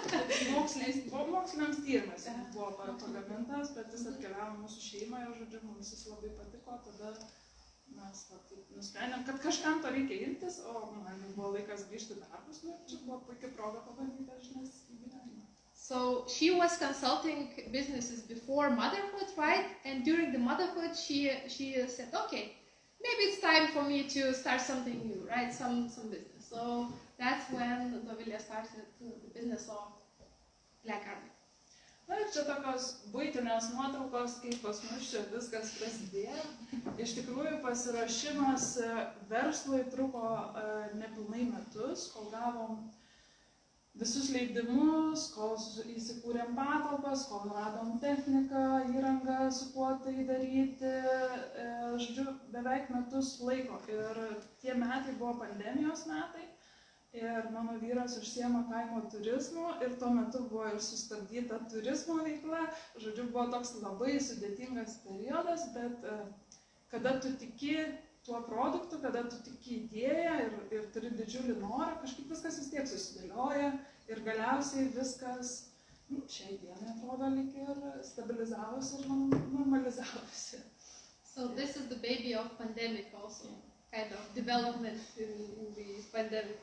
S3: Moksliniams tyrimas buvo pagamintas, bet jis atkeliavo mūsų šeimą ir, žodžiu, mums jis labai patiko, tada mes nusprendėm, kad kažkam to reikia imtis, o man buvo laikas grįžti darbus, ir čia buvo puikia proga pabandyti žinias į gyvenimą.
S1: So she was consulting businesses before motherhood, right? And during the motherhood, she said, okay, maybe it's time for me to start something new, right? Some business. So that's when Dovilė started the business of Black Garlic.
S3: Na ir čia tokios buitinės nuotraukos, kaip pas mus čia viskas prasidėjo. Iš tikrųjų pasiruošimas verslui truko nepilnai metus, kol gavom visus leidimus, kol įsikūrėm patalpas, kol radom techniką, įrangą, su kuo tai daryti. Žodžiu, beveik metus laiko. Ir tie metai buvo pandemijos metai. Ir mano vyras užsiema kaimo turizmu ir tuo metu buvo ir sustabdyta turizmo veikla. Žodžiu, buvo toks labai sudėtingas periodas, bet kada tu tiki tuo produktu, kada tu tiki idėją ir turi didžiulį norą, kažkaip viskas vis tiek susidėlioja ir galiausiai viskas šiai dienai atrodo lyg ir stabilizavosi ir normalizavosi.
S1: So this is the baby of pandemic also, kind of development in the pandemic.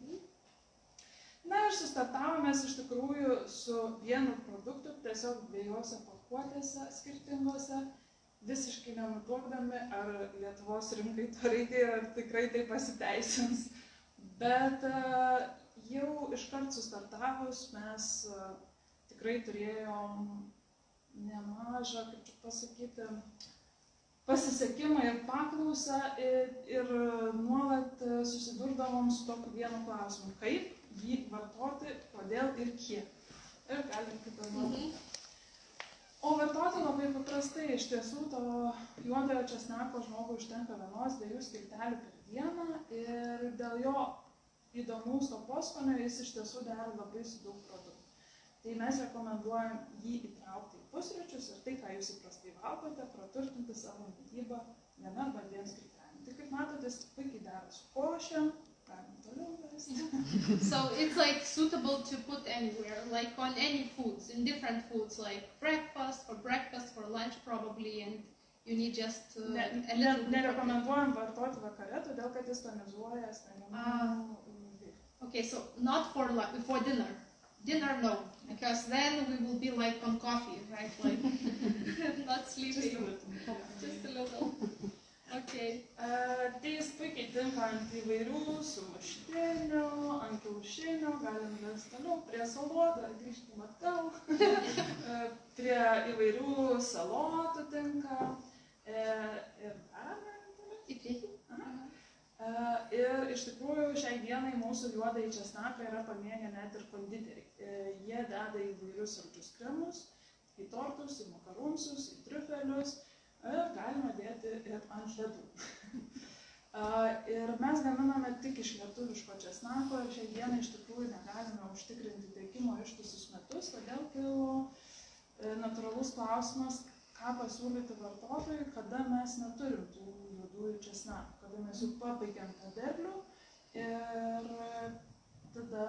S3: Na ir sustartavomės iš tikrųjų su vienu produktu, tiesiog dviejose pakuotėse skirtingose, visiškai nenutuokdami, ar Lietuvos rinkai to reikia ir ar tikrai tai pasiteisins. Bet jau iškart sustartavus mes tikrai turėjom nemažą, kaip čia pasakyti, pasisekimą ir paklausą ir nuolat susidurdavom su tokiu vienu klausimu, kaip jį vartoti, kodėl ir kiek. Ir galim kitą nuomonę. O vartoti labai paprastai, iš tiesų to juodojo česnako žmogui užtenka 1-2 skiltelių per dieną ir dėl jo įdomaus to poskonio jis iš tiesų dera labai su daug produktų. Tai mes rekomenduojam jį įtraukti į pusryčius ir tai, ką jūs įprastai valgote, praturtinti savo mitybą 1-2 skiltelėmis. Tai kaip matote, jis puikiai dera su košėm, galim to toliau vesti.
S1: So it's like suitable to put anywhere, like on any foods, in different foods, like for breakfast, for lunch probably, and you need just a little.
S3: Nerekomenduojam vartoti vakare, todėl kad jis tonizuoja smegenų veiklą.
S1: Okay, so not for dinner. Dinner, no, because then we will be like on coffee, right? Like not sleeping. Just a little. Okay.
S3: Tai jis puikiai tinka ant įvairių sumuštinių, ant kiaušinių, galim vesti toliau prie salotų, grįžti atgal, prie įvairių salotų tinka. Ir ir iš tikrųjų šiai dienai mūsų juodąjį česnaką yra pamėgę net ir konditeriai. Jie deda įvairius saldžius kremus, į tortus, į makarunsus, į triufelius, galima dėti ir ant ledų. Ir mes gaminame tik iš lietuviško česnako ir šiai dienai iš tikrųjų negalime užtikrinti tiekimo ištisus metus, todėl kilo natūralus klausimas, ką pasiūlyti vartotojui, kada mes neturim tų juodųjų česnakų, kada mes jau pabaigiam tą derlių ir tada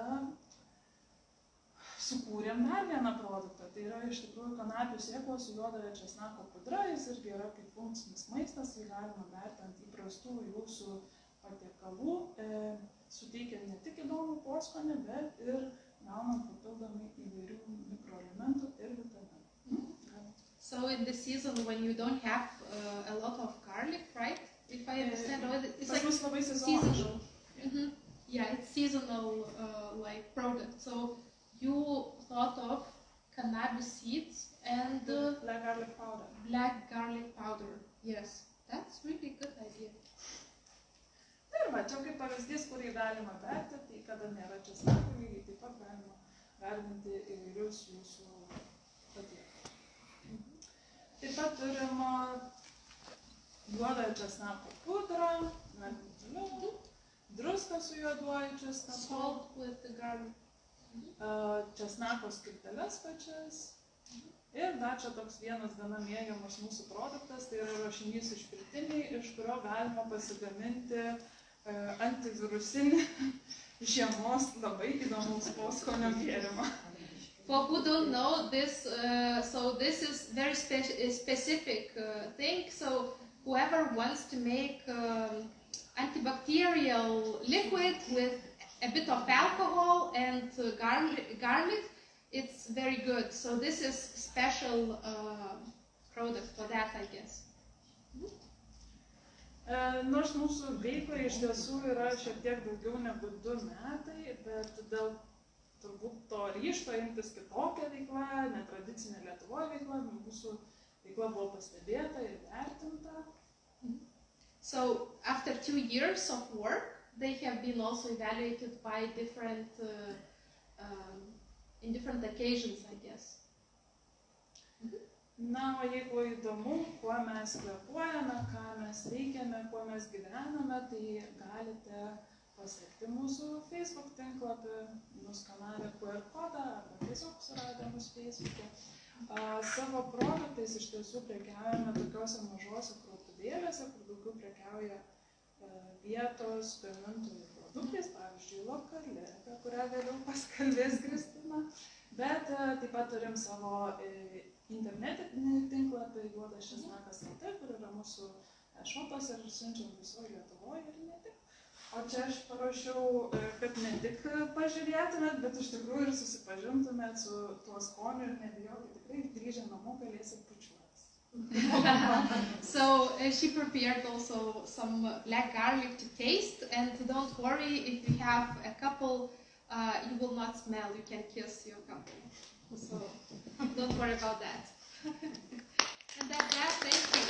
S3: sukūrėm dar vieną produktą. Tai yra iš tikrųjų kanapių sėklos su juodojo česnako pudra, jis irgi yra kaip funkcinis maistas, jį galima berti ant įprastų jūsų patiekalų, suteikia ne tik įdomų poskonį, bet ir gaunam papildomai įvairių mikroelementų ir vitaminų.
S1: So in the season when you don't have a lot of garlic, right? If I understand, it's like seasonal. Yeah, it's seasonal like product. So you thought of cannabis seeds and
S3: black garlic powder.
S1: Black garlic powder. Yes, that's really good idea.
S3: Ir va, čia kaip pavyzdys, kurį galima berti, tai kada nėra česnako, lygiai taip pat galima gardinti įvairius jūsų patiekalus. Taip pat turim juodojo česnako pudrą, druską su juoduoju česnaku,
S1: salt with the garlic,
S3: česnako skilteles pačias. Ir dar čia toks vienas gana mėgiamas mūsų produktas, tai yra ruošinys išpiltiniai, iš kurio galima pasigaminti antivirusinį žiemos labai įdomaus poskonio gėrimą.
S1: For who don't know this, so this is very specific thing. So whoever wants to make antibacterial liquid with a bit of alcohol and garlic, it's very good. So this is special product for that, I guess.
S3: Nors mūsų veikla iš tiesų yra šiek tiek daugiau negu 2 metai, bet dėl turbūt to ryžto imtis kitokią veiklą, netradicinę Lietuvoje veiklą, mūsų veikla buvo pastebėta ir vertinta.
S1: So after 2 years of work, they have been also evaluated by different, in different occasions, I guess.
S3: Na, o jeigu įdomu, kuo mes kvėpuojame, ką mes veikiame, kuo mes gyvename, tai galite pasiekti mūsų Facebook tinklapį, nuskanavę QR kodą arba tiesiog suradę mūsų Facebook'e. Savo produktais iš tiesų prekiaujame tokiuose mažose krautuvėlėse, kur daugiau prekiauja vietos gamintojų produktais, pavyzdžiui, lokali, apie kurią vėliau paskalbės Kristina. Bet taip pat turim savo internetinį tinklapį Juodas česnakas LT, kur yra mūsų e-shopas ir siunčiam visoje Lietuvoje ir ne tik. O čia aš paruošiau, kad ne tik pažiūrėtumėt, bet iš tikrųjų ir susipažintumėt su tuo skoniu ir nebijokit, tikrai grįžę namo galėsit pučiuotis.
S1: So she prepared also some black garlic to taste, and don't worry, if you have a couple, you will not smell, you can kiss your couple. So don't worry about that. And that's that, thank you.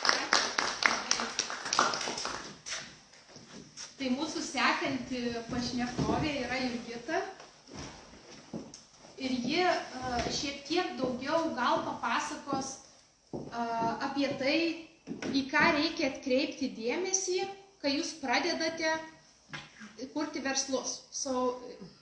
S1: Tai mūsų sekanti pašnekovė yra Jurgita. Ir ji šiek tiek daugiau gal papasakos apie tai, į ką reikia atkreipti dėmesį, kai jūs pradedate kurti verslus. So,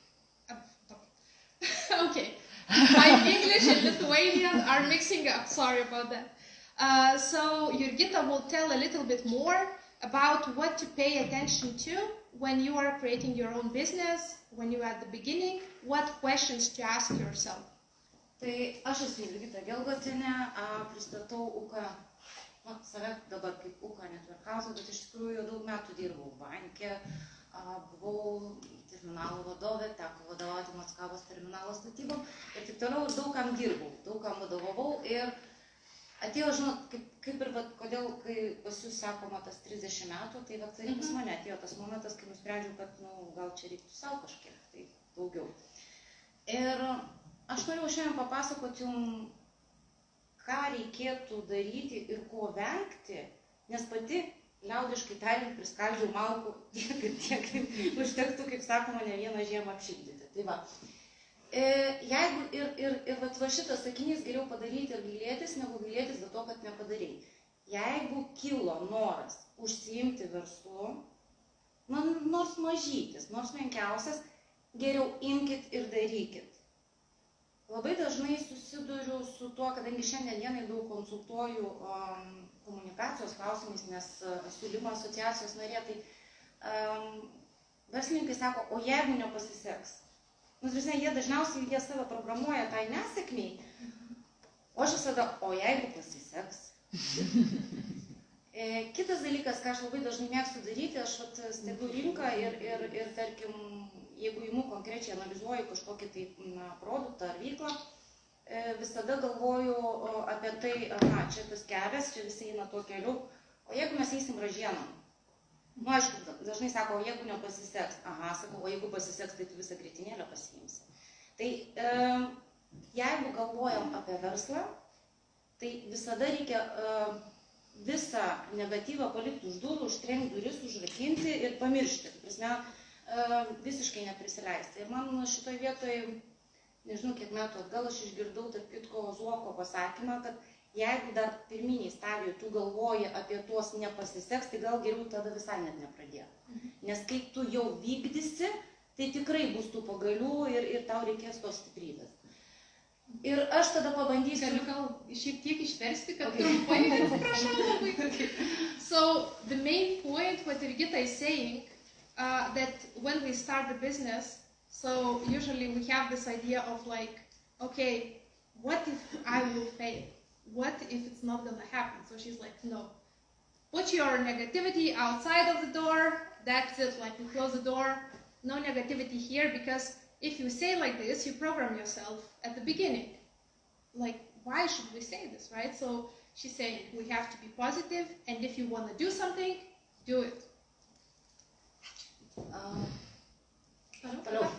S1: okay, my English and Lithuanian are mixing up, sorry about that. So Jurgita will tell a little bit more about what to pay attention to when you are creating your own business, when you are at the beginning, what questions to ask yourself.
S4: Tai aš esu Jurgita Gelgotienė, pristatau ūką, save dabar kaip ūką netvarkausą, bet iš tikrųjų daug metų dirbau banke, buvau terminalo vadovė, teko vadovauti Mockavos terminalo statybom ir taip toliau ir daug kam dirbau, daug kam vadovavau ir atėjo, žinot, kaip ir kodėl, kai pas jūs sakoma tas 30 metų, tai pas mane atėjo tas momentas, kai nusprendžiau, kad gal čia reiktų savo kažkiek, tai daugiau. Ir aš norėjau šiandien papasakoti jums, ką reikėtų daryti ir ko vengti, nes pati, liaudiškai tariant, priskaldžiau malkų tiek, užtektų, kaip sakoma, ne vieną žiemą apšildyti. Tai va. Jeigu ir va šitas sakinys geriau padaryti ir gailėtis, negu gailėtis dėl to, kad nepadarei. Jeigu kilo noras užsiimti verslu, nors mažytis, nors menkiausias, geriau imkit ir darykit. Labai dažnai susiduriu su tuo, kadangi šiandien dienai daug konsultuoju komunikacijos klausimais, nes esu Limo asociacijos narė, tai verslininkai sako, o jeigu nepasiseks? Jie dažniausiai save programuoja tai nesėkmiai, o aš visada, o jeigu pasiseks? Kitas dalykas, ką aš labai dažnai mėgstu daryti, aš stebiu rinką ir tarkim, jeigu imu konkrečiai analizuoju kažkokį tai produktą ar veiklą, visada galvoju apie tai, čia tas kelias, čia visi eina tuo keliu, o jeigu mes eisim ražieną? Aišku, dažnai sako, o jeigu nepasiseks, sakau, o jeigu pasiseks, tai tu visą grietinėlę pasiimsi. Tai jeigu galvojam apie verslą, tai visada reikia visą negatyvą palikti už durų, užtrenkti duris, užrakinti ir pamiršti. Prasme, visiškai neprisileisti. Ir man šitoj vietoj, nežinau kiek metų atgal, aš išgirdau tarp kitko Zuoko pasakymą, kad jeigu dar pirminiai stadijoje tu galvoji apie tuos nepasiseks, tai gal geriau tada visai net nepradėk. Nes kai tu jau vykdysi, tai tikrai bus tų pagalių ir tau reikės tos stiprybės. Ir aš tada pabandysiu...
S1: Galiu gal šiek tiek išversti, kad trumpai, atsiprašau labai. So, the main point what Jurgita is saying, that when we start the business, so usually we have this idea of like, okay, what if I will fail? What if it's not gonna happen? So she's like, no. Put your negativity outside of the door, that's it, like you close the door, no negativity here, because if you say like this, you program yourself at the beginning. Like, why should we say this, right? So she's saying we have to be positive, and if you want to do something, do it.
S4: Toliau.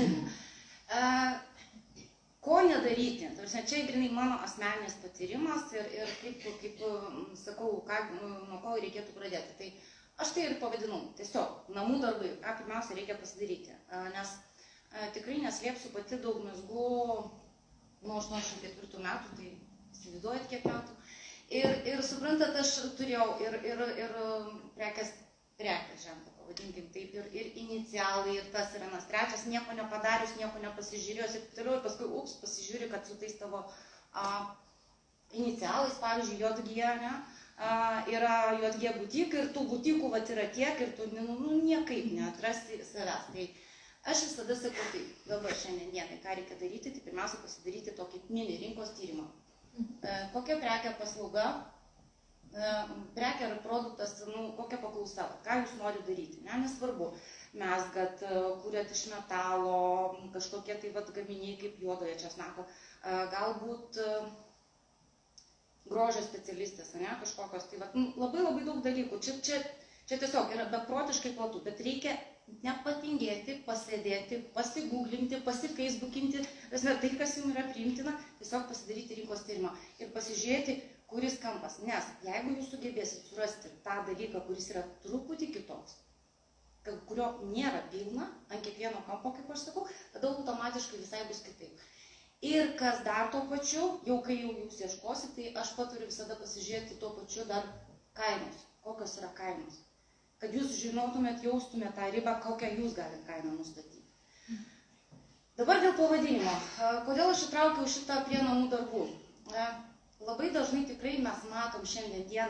S4: Ko nedaryti? Čia grinai mano asmeninis patyrimas ir kaip sakau, nuo ko reikėtų pradėti. Tai aš tai ir pavadinau, tiesiog namų darbai, ką pirmiausia reikia pasidaryti. Nes tikrai neslėpsiu pati daug mezgų nuo 84 metų, tai įsivaizduojat kiek metų. Ir suprantat, aš turėjau ir prekės ženklą, pavadinkim taip, ir inicialai, ir tas ir anas trečias, nieko nepadarius, nieko nepasižiūrėjus ir toliau, ir paskui, pasižiūri, kad su tais tavo inicialais, pavyzdžiui, JG, yra JG butikai, ir tų butikų yra tiek, ir tu niekaip neatrasti savęs. Tai aš visada sakau, tai dabar šiandien dienai, ką reikia daryti, tai pirmiausia pasidaryti tokį mini rinkos tyrimą. Kokia prekė paslauga, prekė ar produktas, kokia paklausa, ką jūs nori daryti, nesvarbu, mezgat, kūrėt iš metalo, kažkokie tai gaminiai kaip juodojo česnako, galbūt grožio specialistės, kažkokios, tai labai daug dalykų, čia tiesiog yra beprotiškai platu, bet reikia nepatingėti, pasėdėti, pasigūglinti, pasifeisbukinti, tai, kas jums yra priimtina, tiesiog pasidaryti rinkos tyrimą ir pasižiūrėti, kuris kampas, nes jeigu jūs sugebėsit surasti tą dalyką, kuris yra truputį kitoks, kurio nėra pilna ant kiekvieno kampo, kaip aš sakau, tada automatiškai visai bus kitaip. Ir kas dar tuo pačiu, jau kai jūs ieškosit, tai aš paturiu visada pasižiūrėti tuo pačiu dar kainos, kokios yra kainos. Kad jūs žinotumėt, jaustumėt tą ribą, kokią jūs galite kainą nustatyti. Dabar dėl pavadinimo. Kodėl aš įtraukiau šitą prie namų darbų? Labai dažnai tikrai mes matom šiandien dienai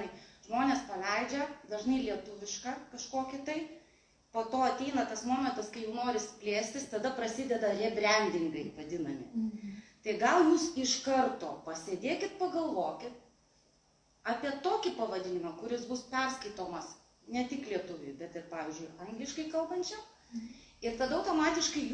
S4: žmonės paleidžia, dažnai lietuvišką kažkokį tai, po to ateina tas momentas, kai jau noris plėstis, tada prasideda rebrandingai vadinami. Tai gal jūs iš karto pasėdėkit, pagalvokit apie tokį pavadinimą, kuris bus perskaitomas ne tik lietuviui, bet ir, pavyzdžiui, angliškai kalbančiam. Ir tada automatiškai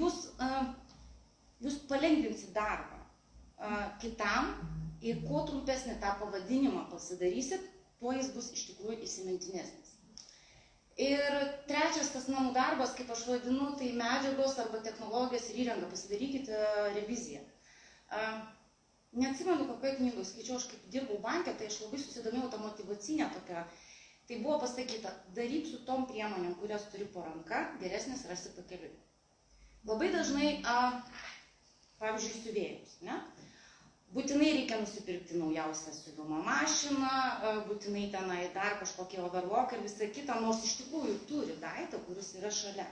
S4: jūs palengvinsit darbą kitam ir kuo trumpesnį tą pavadinimą pasidarysit, tuo jis bus iš tikrųjų įsimintinesnis. Ir trečias tas namų darbas, kaip aš vadinu, tai medžiagos arba technologijos ir įranga. Pasidarykite reviziją. Neatsimenu, kokioj knygoj skaičiau, aš kaip dirbau banke, tai aš labai susidomėjau tą motyvacinę tokią. Tai buvo pasakyta, daryk su tom priemonėm, kurias turi po ranka, geresnis rasi pakeliui. Labai dažnai, pavyzdžiui, siuvėjus, ne? Būtinai reikia nusipirkti naujausią siuvimo mašiną, būtinai tenai dar kažkokį overlock ir visą kitą, nors iš tikrųjų turi daiktą, kuris yra šalia.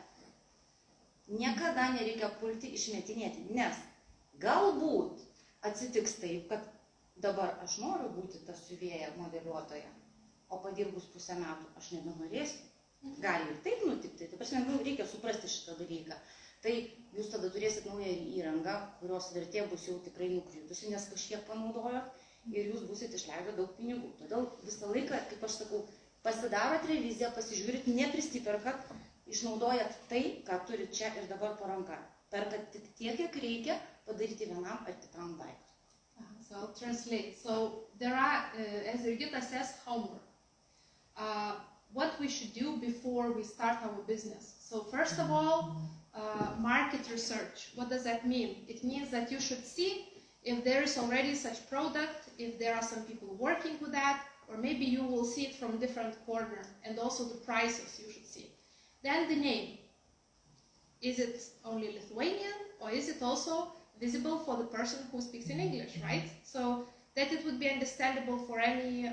S4: Niekada nereikia pulti išmetinėti, nes galbūt atsitiks taip, kad dabar aš noriu būti ta siuvėja modeliuotoja, o padirbus pusę metų aš nebenorėsiu. Gali ir taip nutikti, tai prasme, reikia suprasti šitą dalyką. Tai jūs tada turėsit naują įrangą, kurios vertė bus jau tikrai nukritusi, nes kažkiek panaudojot ir jūs busit išleidę daug pinigų. Todėl visą laiką, kaip aš sakau, pasidarot reviziją, pasižiūrit, nepristiperkat, išnaudojat tai, ką turit čia ir dabar po ranka. Perkat tik tiek, kiek reikia padaryti vienam ar kitam daiktui.
S1: So I'll translate. So there are, as Jurgita says, homework. What we should do before we start our business. So first of all, market research. What does that mean? It means that you should see if there is already such product, if there are some people working with that, or maybe you will see it from different corner, and also the prices you should see. Then the name. Is it only Lithuanian, or is it also visible for the person who speaks in English, right? So that it would be understandable for any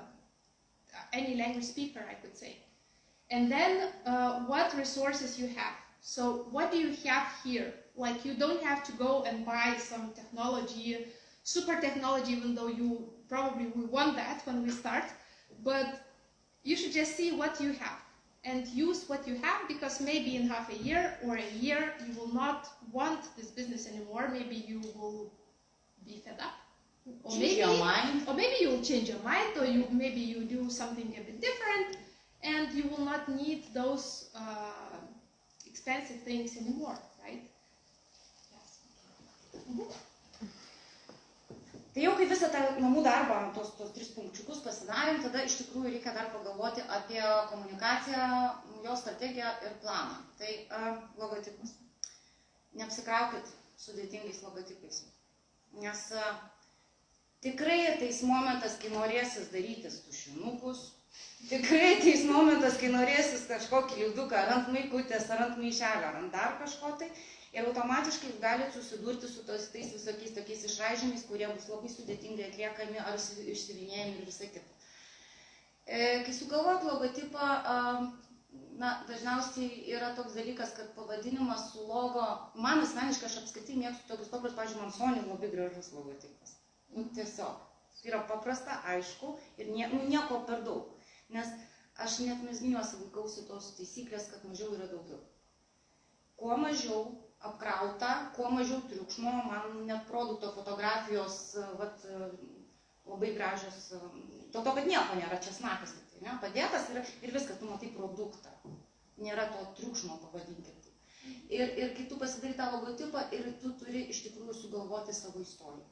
S1: language speaker, I could say. And then what resources you have. So what do you have here? Like, you don't have to go and buy some technology, super technology, even though you probably will want that when we start, but you should just see what you have and use what you have, because maybe in half a year or a year you will not want this business anymore. Maybe you will be fed up. Or maybe you will change your mind, or maybe you do something a bit different, and you will not need those expensive things anymore, right? Yes.
S4: Tai jau kai visą tą namų darbą, tos 3 punkčiukus pasidarėm, tada iš tikrųjų reikia dar pagalvoti apie komunikaciją, jo strategiją ir planą. Tai logotipas. Neapsikraukit sudėtingais logotipais. Nes tikrai ateis momentas, kai norėsis darytis tušinukus, tikrai ateis momentas, kai norėsis kažkokį liuduką ar ant maikutės, ar ant maišelio, ar ant dar kažko tai. Ir automatiškai jūs galite susidurti su tais visokiais tokiais išraižymais, kurie bus labai sudėtingai atliekami ar išsivinėjami ir visai kita. Kai sugalvojat logotipą, dažniausiai yra toks dalykas, kad pavadinimas su logo, man asmeniškai aš apskritai mėgstu tokius paprastus, pavyzdžiui, man Sony labai gražus logotipas. Tiesiog. Tai yra paprasta, aišku ir nieko per daug. Nes aš net mezginiuose laikausi tos taisyklės, kad mažiau yra daugiau. Kuo mažiau apkrauta, kuo mažiau triukšmo, man net produkto fotografijos labai gražios, to, kad nieko nėra, česnakas, ne, padėtas ir viskas, tu matai produktą, nėra to triukšmo, pavadinkit. Ir kai tu pasidarai tą logotipą ir tu turi iš tikrųjų sugalvoti savo istoriją.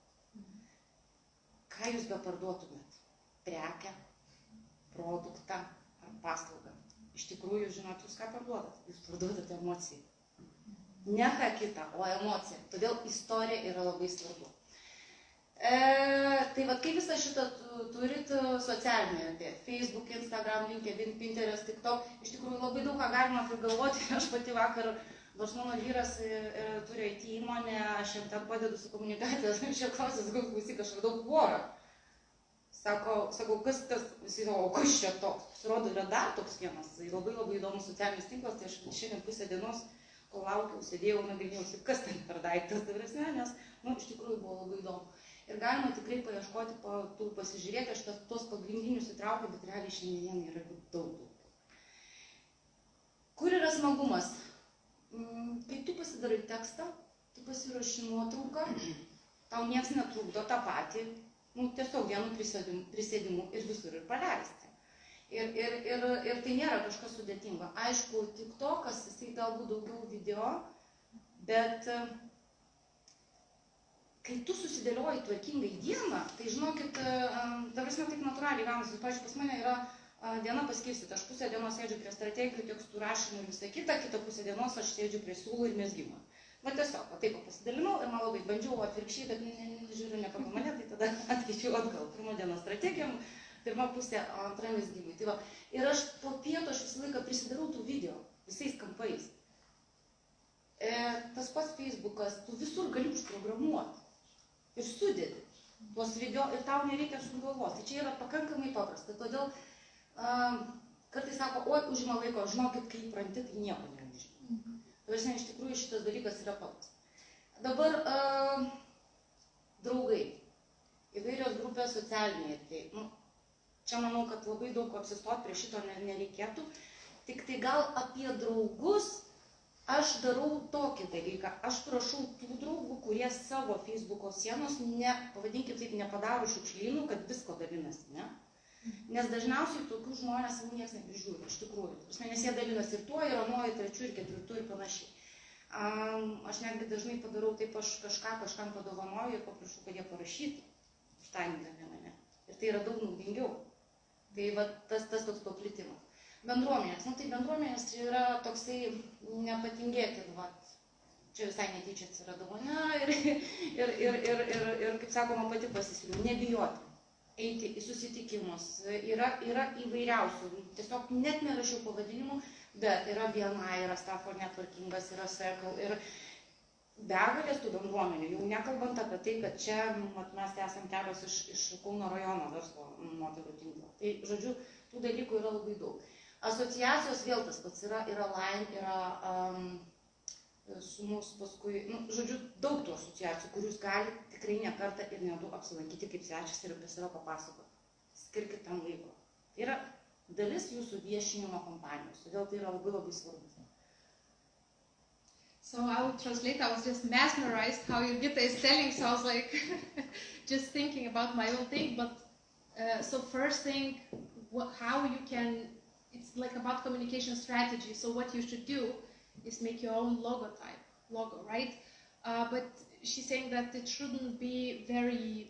S4: Ką jūs be parduotumėt? Prekę, produktą ar paslaugą? Iš tikrųjų, žinot, jūs ką parduodat? Jūs parduodat emociją. Ne ką kitą, o emociją. Todėl istorija yra labai svarbu. Tai vat, kai visą šitą turit socialinėje, Facebook, Instagram, LinkedIn, Pinterest, TikTok, iš tikrųjų labai daug ką galima prigalvoti. Aš pati vakar, nors mano vyras turi IT įmonę, aš jam ten padedu su komunikacija, aš jau klausęs, klausyk, aš radau Quora. Sakau, kas tas, visi, o kas čia toks? Pasirodo, yra dar toks vienas, labai įdomus socialinis tinklas, tai aš šiandien pusę dienos, kol laukiau, sėdėjau, nagrinėjausi, kas ten per daiktas, nes, iš tikrųjų buvo labai įdomu. Ir galima tikrai paieškoti, pasižiūrėti, aš tos pagrindinius įtraukiu, bet realiai šiandien yra daug. Kur yra smagumas? Kai tu pasidarai tekstą, tu pasiruoši nuotrauką, tau nieks netrukdo tą patį, tiesiog vienu prisėdimu ir visur ir paleisti. Ir tai nėra kažkas sudėtingo. Aišku, TikTokas, jisai galbūt daugiau video, bet kai tu susidėlioji tvarkingai dieną, tai žinokit, ta prasme taip natūraliai gaunasi. Pavyzdžiui, pas mane yra diena paskirstyta, aš pusę dienos sėdžiu prie strategijų, tekstų rašymų ir visą kitą, kitą pusę dienos aš sėdžiu prie siūlų ir mezgimo. Va tiesiog, taip pasidalinau ir man labai bandžiau atvirkščiai, bet žiūriu, ne pagal mane, tai tada atkeičiau atgal. Pirma diena strategijom, pirma pusė, antra mezgimui. Tai va, ir aš po pietų aš visą laiką prisidarau tų video visais kampais. Tas pats Facebookas, tu visur gali užprogramuoti ir sudėti tuos video ir tau nereikia sugalvoti. Tai čia yra pakankamai paprasta, todėl kartais sako, oi, užima laiko, žinokit, kai įpranti, tai nieko neužima. Tavrasme, iš tikrųjų šitas dalykas yra paprastas. Dabar draugai, įvairios grupės socialiniai. Tai, čia manau, kad labai daug apsistot prie šito nereikėtų. Tik tai gal apie draugus aš darau tokį dalyką. Aš prašau tų draugų, kurie savo Facebooko sienos, pavadinkime taip, nepadaro šiukšlynų, kad visko dalinasi, ne? Nes dažniausiai tokių žmonės niekas neprižiūri, iš tikrųjų. Nes jie dalinasi ir tuo, ir anuoju, trečiu, ir ketvirtu, ir panašiai. Aš netgi dažnai padarau taip, aš kažkam padovanoju ir paprašau, kad jie parašytų už tą indami. Ir tai yra daug naudingiau. Tai va, tas toks paplitimas. Bendruomenės. Tai bendruomenės čia yra toksai nepatingėti. Va, čia visai netyčia atsiradau. Ir kaip sakoma, pati pasisiliu, nebijoti. Eiti į susitikimus, yra įvairiausių, tiesiog net nerašiau pavadinimų, bet yra viena, yra Stafford networkingas, yra Circle, ir begalės tų bendruomenių, jau nekalbant apie tai, kad čia mes esam kelios iš Kauno rajono verslo moterų tinklo. Tai, žodžiu, tų dalykų yra labai daug. Asociacijos vėl tas pats yra Line, yra Sūnus, paskui, žodžiu, daug tų asociacijų, kurius gali tikrai ne kartą ir ne du apsilankyti kaip svečias ir apie save papasakoti. Skirkit tam laiko. Tai yra dalis jūsų viešinimo kompanijos, todėl tai yra labai labai svarbu.
S1: So I will translate. I was just mesmerized how Jurgita is telling, so I was like just thinking about my own thing. But so first thing, how you can, it's like about communication strategy. So what you should do is make your own logo, right? But she's saying that it shouldn't be very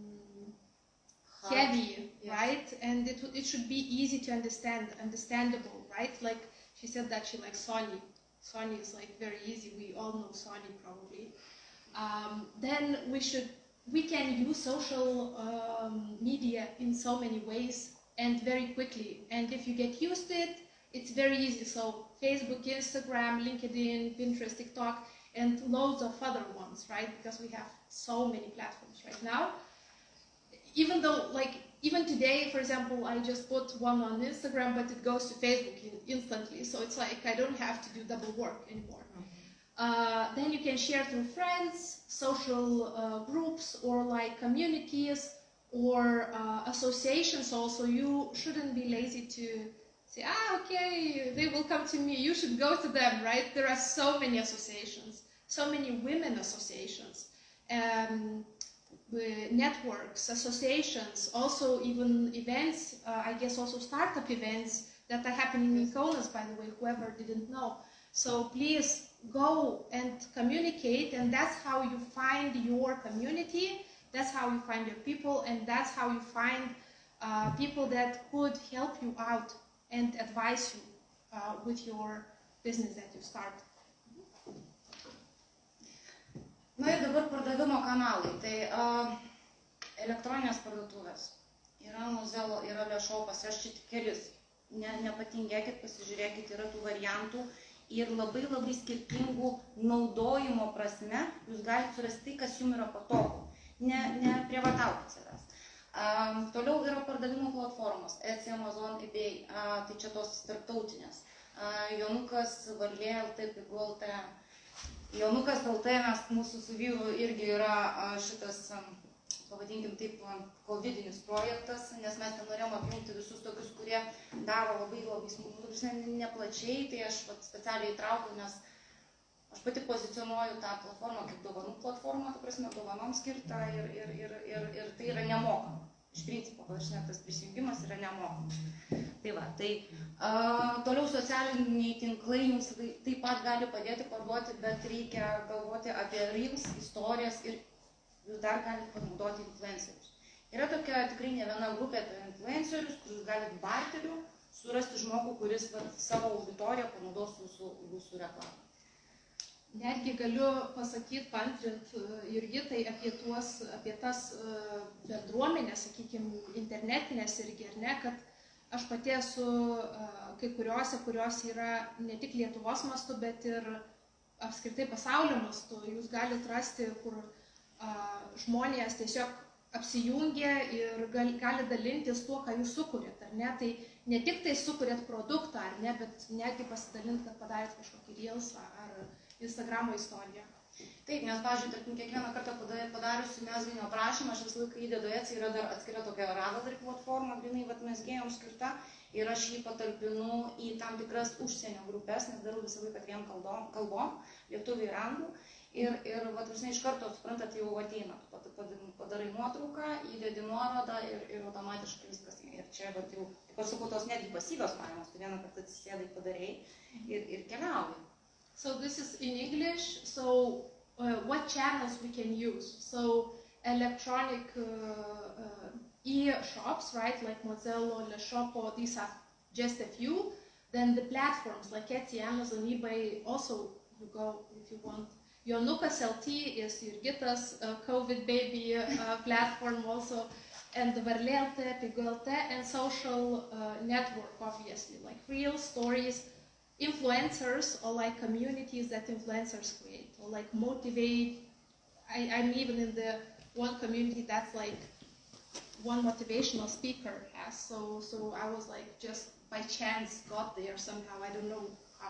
S1: heavy, yes. Right? And it should be easy to understandable, right? Like she said that she likes Sony. Sony is like very easy. We all know Sony probably. Then we can use social media in so many ways and very quickly. And if you get used to it, it's very easy. So Facebook, Instagram, LinkedIn, Pinterest, TikTok, and loads of other ones, right? Because we have so many platforms right now. Even though, like, even today, for example, I just put one on Instagram, but it goes to Facebook instantly. So it's like I don't have to do double work anymore. Then you can share through friends, social groups, or like communities, or associations also. You shouldn't be lazy to say, okay, they will come to me, you should go to them, right? There are so many associations, so many women associations, networks, associations, also even events, I guess also startup events that are happening in Kaunas, by the way, whoever didn't know. So please go and communicate, and that's how you find your community, that's how you find your people, and that's how you find people that could help you out and advise you with your business that you start.
S4: Na ir dabar pardavimo kanalai. Tai elektroninės parduotuvės. Yra Mozelo, yra Lešopas, aš čia tik kelis. Nepatingėkit, pasižiūrėkit, yra tų variantų. Ir labai labai skirtingų naudojimo prasme jūs galite surasti tai, kas jums yra patogu. Ne prievartaukit savęs. Toliau yra pardavimo platformos, Etsy, Amazon, eBay, tai čia tos tarptautinės. Jonukas, Varlė, LT, Pigų LT. Jonukas LT, mes mūsų su vyru irgi yra šitas pavadinkim taip, covidinis projektas, nes mes ten norėjom apjungti visus tokius, kurie daro labai neplačiai, tai aš specialiai įtraukiau, nes aš pati pozicionuoju tą platformą kaip dovanų platformą, ta prasme, dovanom skirtą ir tai yra nemokama. Iš principo, tas prisijungimas yra nemokamas. Tai va, tai toliau socialiniai tinklai jums taip pat gali padėti parduoti, bet reikia galvoti apie reels, istorijas ir jūs dar galite panaudoti influencerius. Yra tokia tikrai ne viena grupė apie influencerius, kur jūs galite barteriu surasti žmogų, kuris savo auditoriją panaudos jūsų reklamą.
S1: Netgi galiu pasakyti, pantrint Jurgitai apie tas bendruomenės, sakykime, internetinės irgi, ar ne, kad aš pati esu kai kurios yra ne tik Lietuvos mastu, bet ir apskritai pasaulio mastu. Jūs galite rasti, kur žmonės tiesiog apsijungia ir gali dalintis tuo, ką jūs sukūrėt, ar ne. Tai ne tik tai sukūrėt produktą, ar ne, bet netgi pasidalint, kad padarėt kažkokį reelsą ar Instagramo istoriją.
S4: Taip, nes, pavyzdžiui, tarkim, kiekvieną kartą padariusi mezginio aprašymą, aš visą laiką įdedu Etsy, yra dar atskira tokia Ravelry platforma, grinai mezgėjams skirta, ir aš jį patalpinu į tam tikras užsienio grupės, nes darau visą laiką dviem kalbom, lietuvių ir anglų, ir iš karto, suprantat, jau ateina, padarai nuotrauką, įdedi nuorodą ir automatiškai viskas. Ir čia, jau, kaip aš sakau, tos netgi pasyvios pajamos, tai vieną kartą atsisėdai, padarei ir keliauji.
S1: So this is in English, so what channels we can use? So electronic e-shops, right, like Mozilla, Le Shop, these are just a few. Then the platforms like Etsy, Amazon, eBay, also you go if you want. Jonukas LT is Jurgita's COVID baby platform also, and the Varlė LT, Pigų LT, and social network, obviously, like Reels, Stories, influencers, or like communities that influencers create, or like motivate. I'm even in the one community that's like one motivational speaker has, so I was like just by chance got there somehow, I don't know how.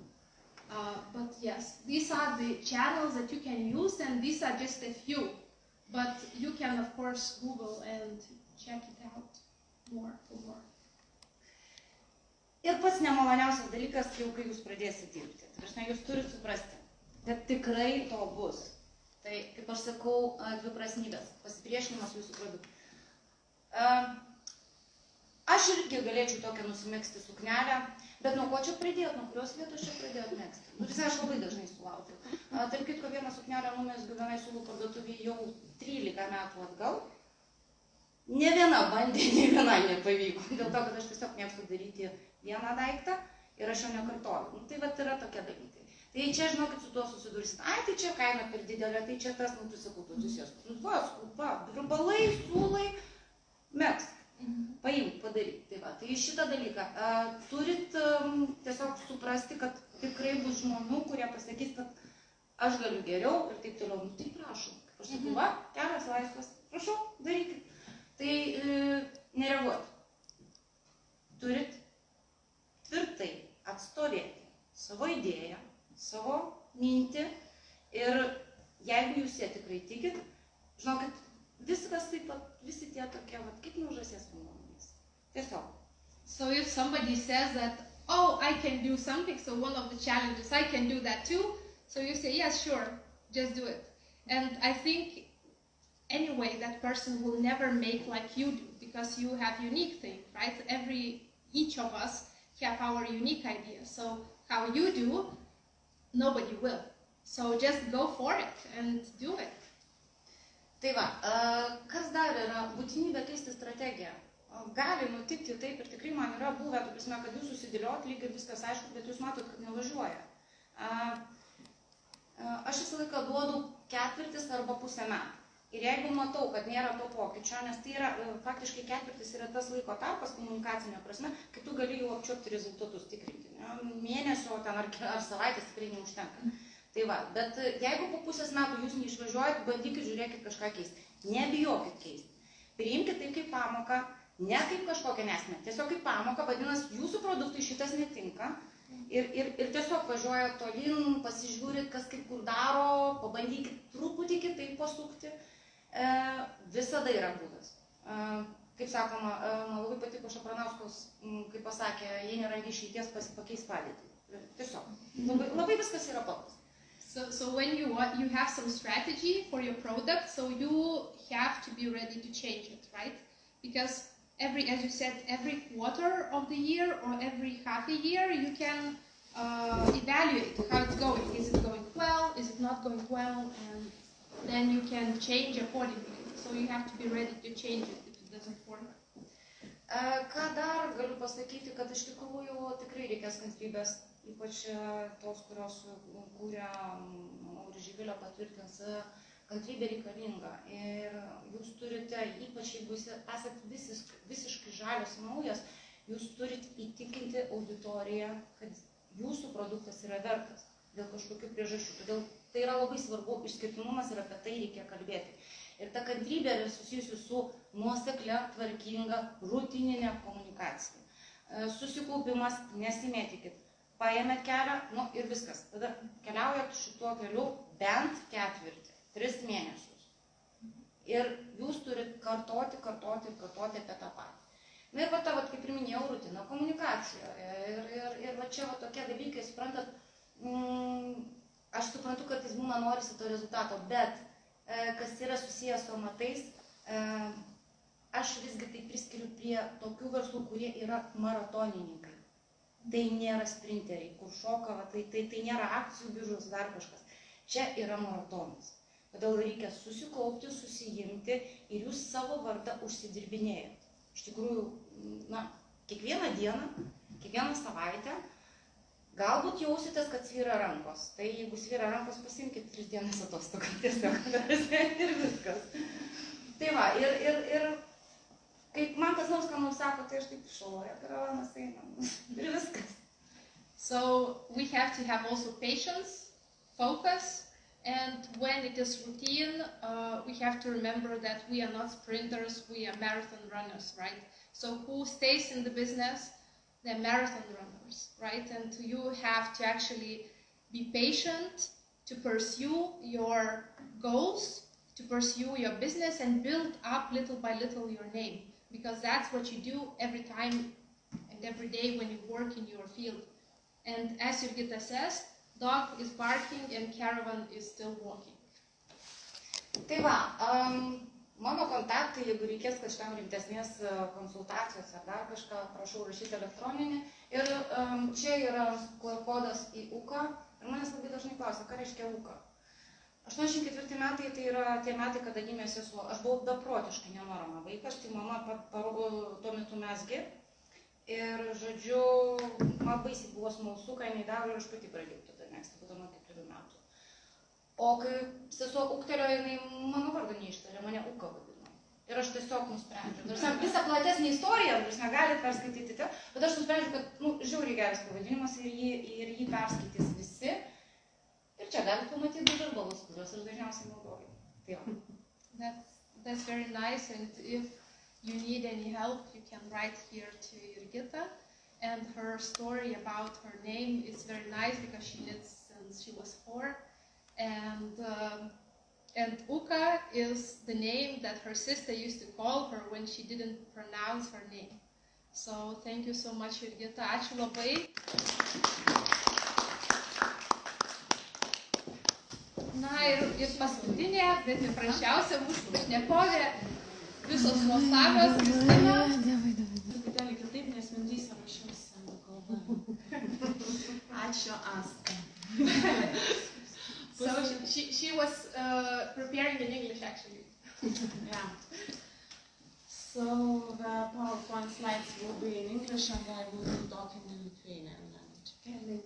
S1: But yes, these are the channels that you can use, and these are just a few, but you can of course Google and check it out more for more.
S4: Ir pats nemaloniausias dalykas, jau kai jūs pradėsite dirbti. Tai prasme, jūs turite suprasti, kad tikrai to bus. Tai, kaip aš sakau, dviprasmybės, pasipriešinimas jūsų produktų. Aš irgi galėčiau tokią nusimegzti suknelę, bet nuo ko čia pradėjot, nuo kurios vietos čia pradėjot megzti? Nu, aš labai dažnai sulaukiu. Tarp kitko, vieną suknelę numezgiu vienai siūlų parduotuvėje jau 13 metų atgal. Ne viena bandė, ne viena nepavyko, dėl to, kad aš tiesiog mėgstu daryti vieną daiktą ir aš jo nekartoju. Nu, tai vat yra tokie dalykai. Tai čia, žinokit, su tuo susidursit. Ai, tai čia kaina per didelė, tai čia tas, nu, tu sakau, tu atsisėsk. Nu, va, virbalai, siūlai, megzk. Paimk, padaryk. Tai va, tai šitą dalyką. Turit tiesiog suprasti, kad tikrai bus žmonių, kurie pasakys, kad aš galiu geriau ir taip toliau. Nu, tai prašau. Kaip aš sakau, va, kelias laisvas. Prašau, darykit. Tai nereaguoti. Turit tvirtai atstovėti savo idėją, savo mintį ir jeigu jūs ją tikrai tikit, žinokit, viskas taip pat, visi tie tokie, kaip neužasės nuomonės. Tiesiog.
S1: So if somebody says that, oh, I can do something, so one of the challenges, I can do that too, so you say, yes, sure, just do it. And I think, anyway, that person will never make like you do, because you have unique things, right? Each of us have our unique ideas. So how you do, nobody will. So just go for it and do it.
S4: Tai va, kas dar yra būtinybė keisti strategiją? Gali nutikti taip ir tikrai man yra buvę, tu prasme, kad jūs susidėliot lyg ir viskas aišku, bet jūs matot, kad nevažiuoja. Aš visą laiką duodu ketvirtis arba pusę metų. Ir jeigu matau, kad nėra to pokyčio, nes tai yra, faktiškai ketvirtis yra tas laiko tarpas komunikacinė prasme, kai tu gali jau apčiuopti rezultatus tikrinti. Mėnesio ten ar savaitės tikrai neužtenka. Tai va, bet jeigu po pusės metų jūs neišvažiuojat, bandykit, žiūrėkit kažką keisti. Nebijokit keisti. Priimkit tai kaip pamoką, ne kaip kažkokią nesmę. Tiesiog kaip pamoką, vadinasi, jūsų produktui šitas netinka. Ir tiesiog važiuoja tolyn, pasižiūrit, kas kaip kur daro, pabandykit truputį kitaip pasukti. Visada yra būdas. Kaip sakoma, man labai patiko Šapranauskos, kaip pasakė, jei nerandi išeities, pakeis padėtį. Tiesiog. Labai viskas yra paprasta.
S1: So when you have some strategy for your product, so you have to be ready to change it, right? Because as you said, every quarter of the year or every half a year, you can evaluate how it's going. Is it going well? Is it not going well? And then you can change accordingly. So you have to be ready to change it if it doesn't work.
S4: Ką dar galiu pasakyti, kad iš tikrųjų tikrai reikės kantrybės, ypač tos, kurios kūrė, manau, ir Živilė patvirtins, kantrybė reikalinga. Ir jūs turite, ypač jeigu esate visiškai žalias naujas, jūs turite įtikinti auditoriją, kad jūsų produktas yra vertas dėl kažkokių priežasčių. Todėl tai yra labai svarbu, išskirtinumas ir apie tai reikia kalbėti. Ir ta kantrybė yra susijusi su nuoseklia, tvarkinga, rutininė komunikacija. Susikaupimas, nesimėtikit. Paėmėt kelią, ir viskas. Tada keliaujat šituo keliu bent ketvirtį, 3 mėnesius. Ir jūs turit kartoti apie tą patį. Ir va ta, kaip ir minėjau, rutina komunikacija. Ir va čia va tokie dalykai, suprantat, aš suprantu, kad jis būna norisi to rezultato, bet kas yra susijęs su amatais, aš visgi tai priskiriu prie tokių verslų, kurie yra maratonininkai. Tai nėra sprinteriai, kur šoka, tai nėra akcijų biržos, dar kažkas. Čia yra maratonas. Todėl reikia susikaupti, susijimti ir jūs savo vardą užsidirbinėjat. Iš tikrųjų, kiekvieną dieną, kiekvieną savaitę, galbūt jausitės, kad svyra rankos. Tai jeigu svyra rankos, pasiimkit 3 dienas atostogų, tiesiog ir viskas. Tai va, ir kaip man kas nors sako, tai aš taip šaloja, karavanas einam. Ir viskas.
S1: So we have to have also patience, focus, and when it is routine, we have to remember that we are not sprinters, we are marathon runners, right? So who stays in the business? They're marathon runners, right? And you have to actually be patient to pursue your goals, to pursue your business and build up little by little your name. Because that's what you do every time and every day when you work in your field. And as Jurgita says, dog is barking and caravan is still walking.
S4: Tai va, mano kontaktai, jeigu reikės kažkam rimtesnės konsultacijos ar dar kažką, prašau rašyti elektroninį. Ir čia yra kodas į UKA. Ir manęs labai dažnai klausia, ką reiškia UKA. 84 metai tai yra tie metai, kada gimė sesuo. Aš buvau beprotiškai nenorama vaikas, tai mama tuo metu mesgi. Ir, žodžiu, man baisiai buvo smalsu, ką jinai daro ir aš pati pradėjau tada mėgsti, būdama 4 metų. O kai sesuo ūktelio, jinai mano vardą neištarė, mane Uka vadino. Ir aš tiesiog nusprendžiau. Visą platesnį istoriją, jūs negalit perskaityti, bet aš nusprendžiau, kad žiauriai geras pavadinimas ir jį perskaitys visi. Ir čia galite pamatyti 2 žargonus, kuriuos aš dažniausiai naudoju. Tai va.
S1: That's very nice, and if you need any help, you can write here to Jurgita. And her story about her name is very nice because she knits since she was 4. And Uka is the name that her sister used to call her when she didn't pronounce her name. So thank you so much, Jurgita. Ačiū labai. Na ir paskutinė, bet neprašiausia mūsų pašnekovė, visos nuostabios, Kristina.
S5: Truputėlį kitaip, nes mintyse rašiausi anglų kalbą.
S7: Ačiū, Asta.
S1: So she was preparing in English, actually.
S5: Yeah. So the PowerPoint slides will be in English and I will be talking in Lithuanian language.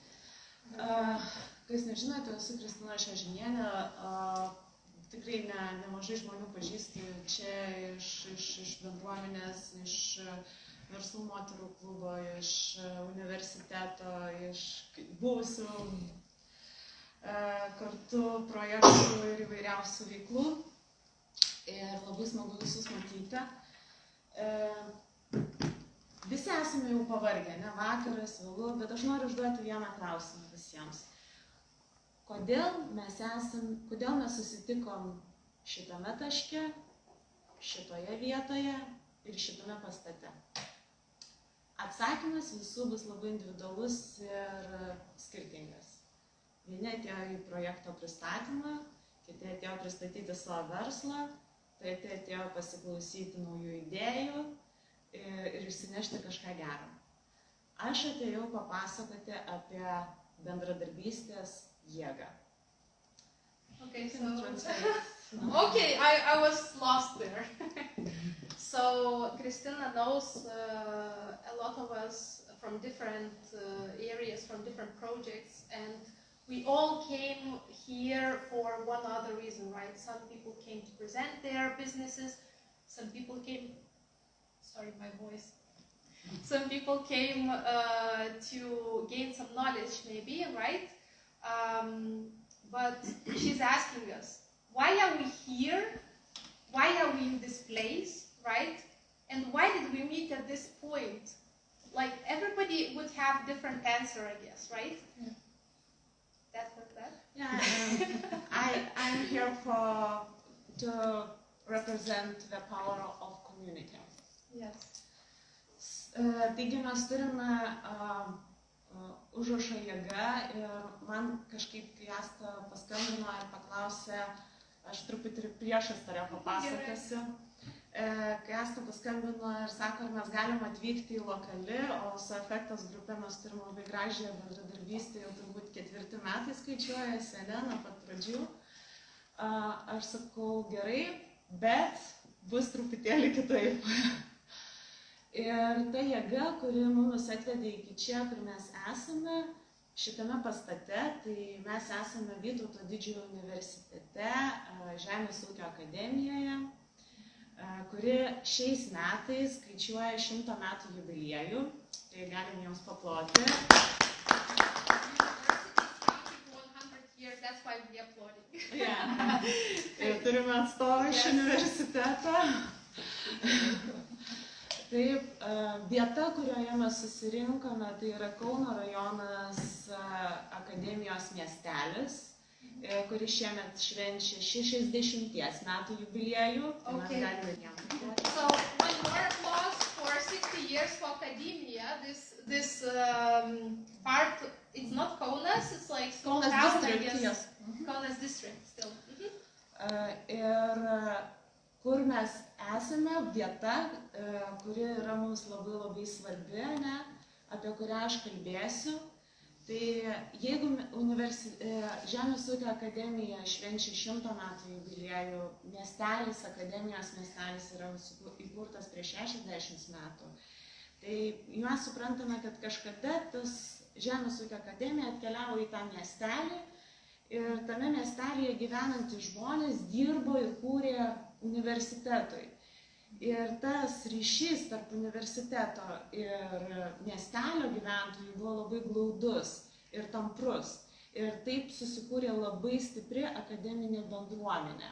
S5: Kas nežinote, esu Kristina Šežinienė, tikrai nemažai žmonių pažįstu čia iš bendruomenės, iš Verslų moterų klubo, iš universiteto, iš buvusių kartu projektų ir įvairiausių veiklų. Ir labai smagu visus matyti. Visi esame jau pavargę, ne vakaras, vėlu, bet aš noriu užduoti vieną klausimą visiems. Kodėl mes susitikom
S7: šitame taške, šitoje vietoje ir šitame pastate? Atsakymas visų bus labai individualus ir skirtingas. Vieni atėjo į projekto pristatymą, kiti atėjo pristatyti savo verslą, treti atėjo pasiklausyti naujų idėjų ir išsinešti kažką gero. Aš atėjau papasakoti apie bendradarbystės jėgą.
S1: Okay, I was lost there. So Kristina knows a lot of us from different areas, from different projects, and we all came here for one other reason, right? Some people came to present their businesses, some people came, sorry, my voice. Some people came to gain some knowledge, maybe, right? But she's asking us, why are we here? Why are we in this place, right? And why did we meet at this point? Like, everybody would have different answer, I guess, right?
S7: Yeah.
S1: That was that?
S7: Yeah, I'm here to represent the power of community.
S1: Yes.
S7: Taigi mes turime užrašą jėga ir man kažkaip, kai Asta paskambino ir paklausė, aš truputį priešistorę papasakosiu. Kai Asta paskambino ir sako, ar mes galim atvykti į lokali, o su Efektas grupė mes turime labai gražią bendradarbystę, jau turbūt 4 metai skaičiuojasi, nuo pat pradžių. Aš sakau, gerai, bet bus truputėlį kitaip. Ir ta jėga, kuri mumis atvedė iki čia, kur mes esame, šitame pastate, tai mes esame Vytauto Didžiojo universitete, Žemės ūkio akademijoje, kuri šiais metais skaičiuoja 100 metų jubiliejų, tai galim jiems paploti.
S1: That's why we applauding.
S7: Yeah. Ir turime atstovą iš universiteto. Taip, vieta, kurioje mes susirinkome, tai yra Kauno rajonas akademijos miestelis, kuris šiemet švenčia 60 metų jubiliejų.
S1: Okay. So, one more applause for 60 years for academia. This part, it's not Kaunas, it's like
S7: Kaunas
S1: town,
S7: district,
S1: I guess.
S7: yes.
S1: Kaunas district still.
S7: Ir kur mes esame, vieta, kuri yra mums labai labai svarbi, apie kurią aš kalbėsiu. Tai jeigu Žemės ūkio akademija švenčia 100 metų jubiliejų, miestelis, akademijos miestelis yra įkurtas prieš 60 metų, tai mes suprantame, kad kažkada tas Žemės ūkio akademija atkeliavo į tą miestelį ir tame miestelėje gyvenantys žmonės dirbo ir kūrė universitetui. Ir tas ryšys tarp universiteto ir miestelio gyventojų buvo labai glaudus ir tamprus. Ir taip susikūrė labai stipri akademinė bendruomenė.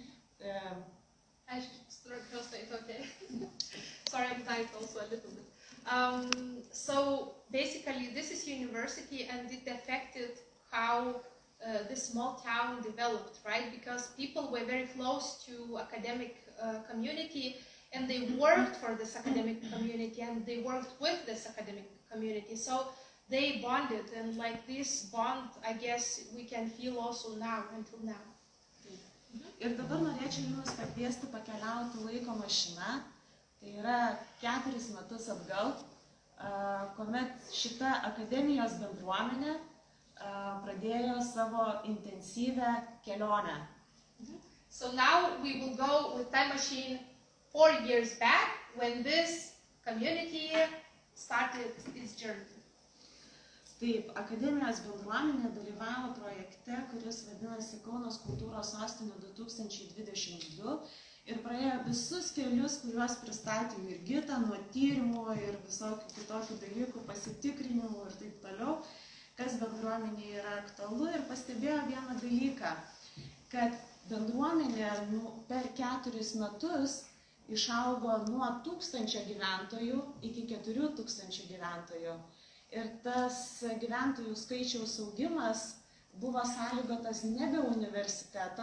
S1: I should translate, okay. Sorry, I'm tired also a little bit. So basically this is university and it affected how this small town developed, right? Because people were very close to academic community and they worked for this academic community and they worked with this academic community. So they bonded and like this bond, I guess we can feel also now, until now.
S7: Ir dabar norėčiau jums pakviesti pakeliauti laiko mašina. Tai yra 4 metus atgal, kuomet šita akademijos bendruomenė pradėjo savo intensyvę kelionę.
S1: So now we will go with time machine 4 years back when this community started its journey.
S7: Taip, akademijos bendruomenė dalyvavo projekte, kuris vadinasi Kaunas kultūros sostinė 2022 ir praėjo visus kelius, kuriuos pristatė Jurgita, nuo tyrimų ir visokių kitokių dalykų, pasitikrinimų ir taip toliau, kas bendruomenė yra aktualu, ir pastebėjo vieną dalyką, kad bendruomenė per 4 metus išaugo nuo 1000 gyventojų iki 4000 gyventojų. Ir tas gyventojų skaičiaus augimas buvo sąlygotas nebe universiteto,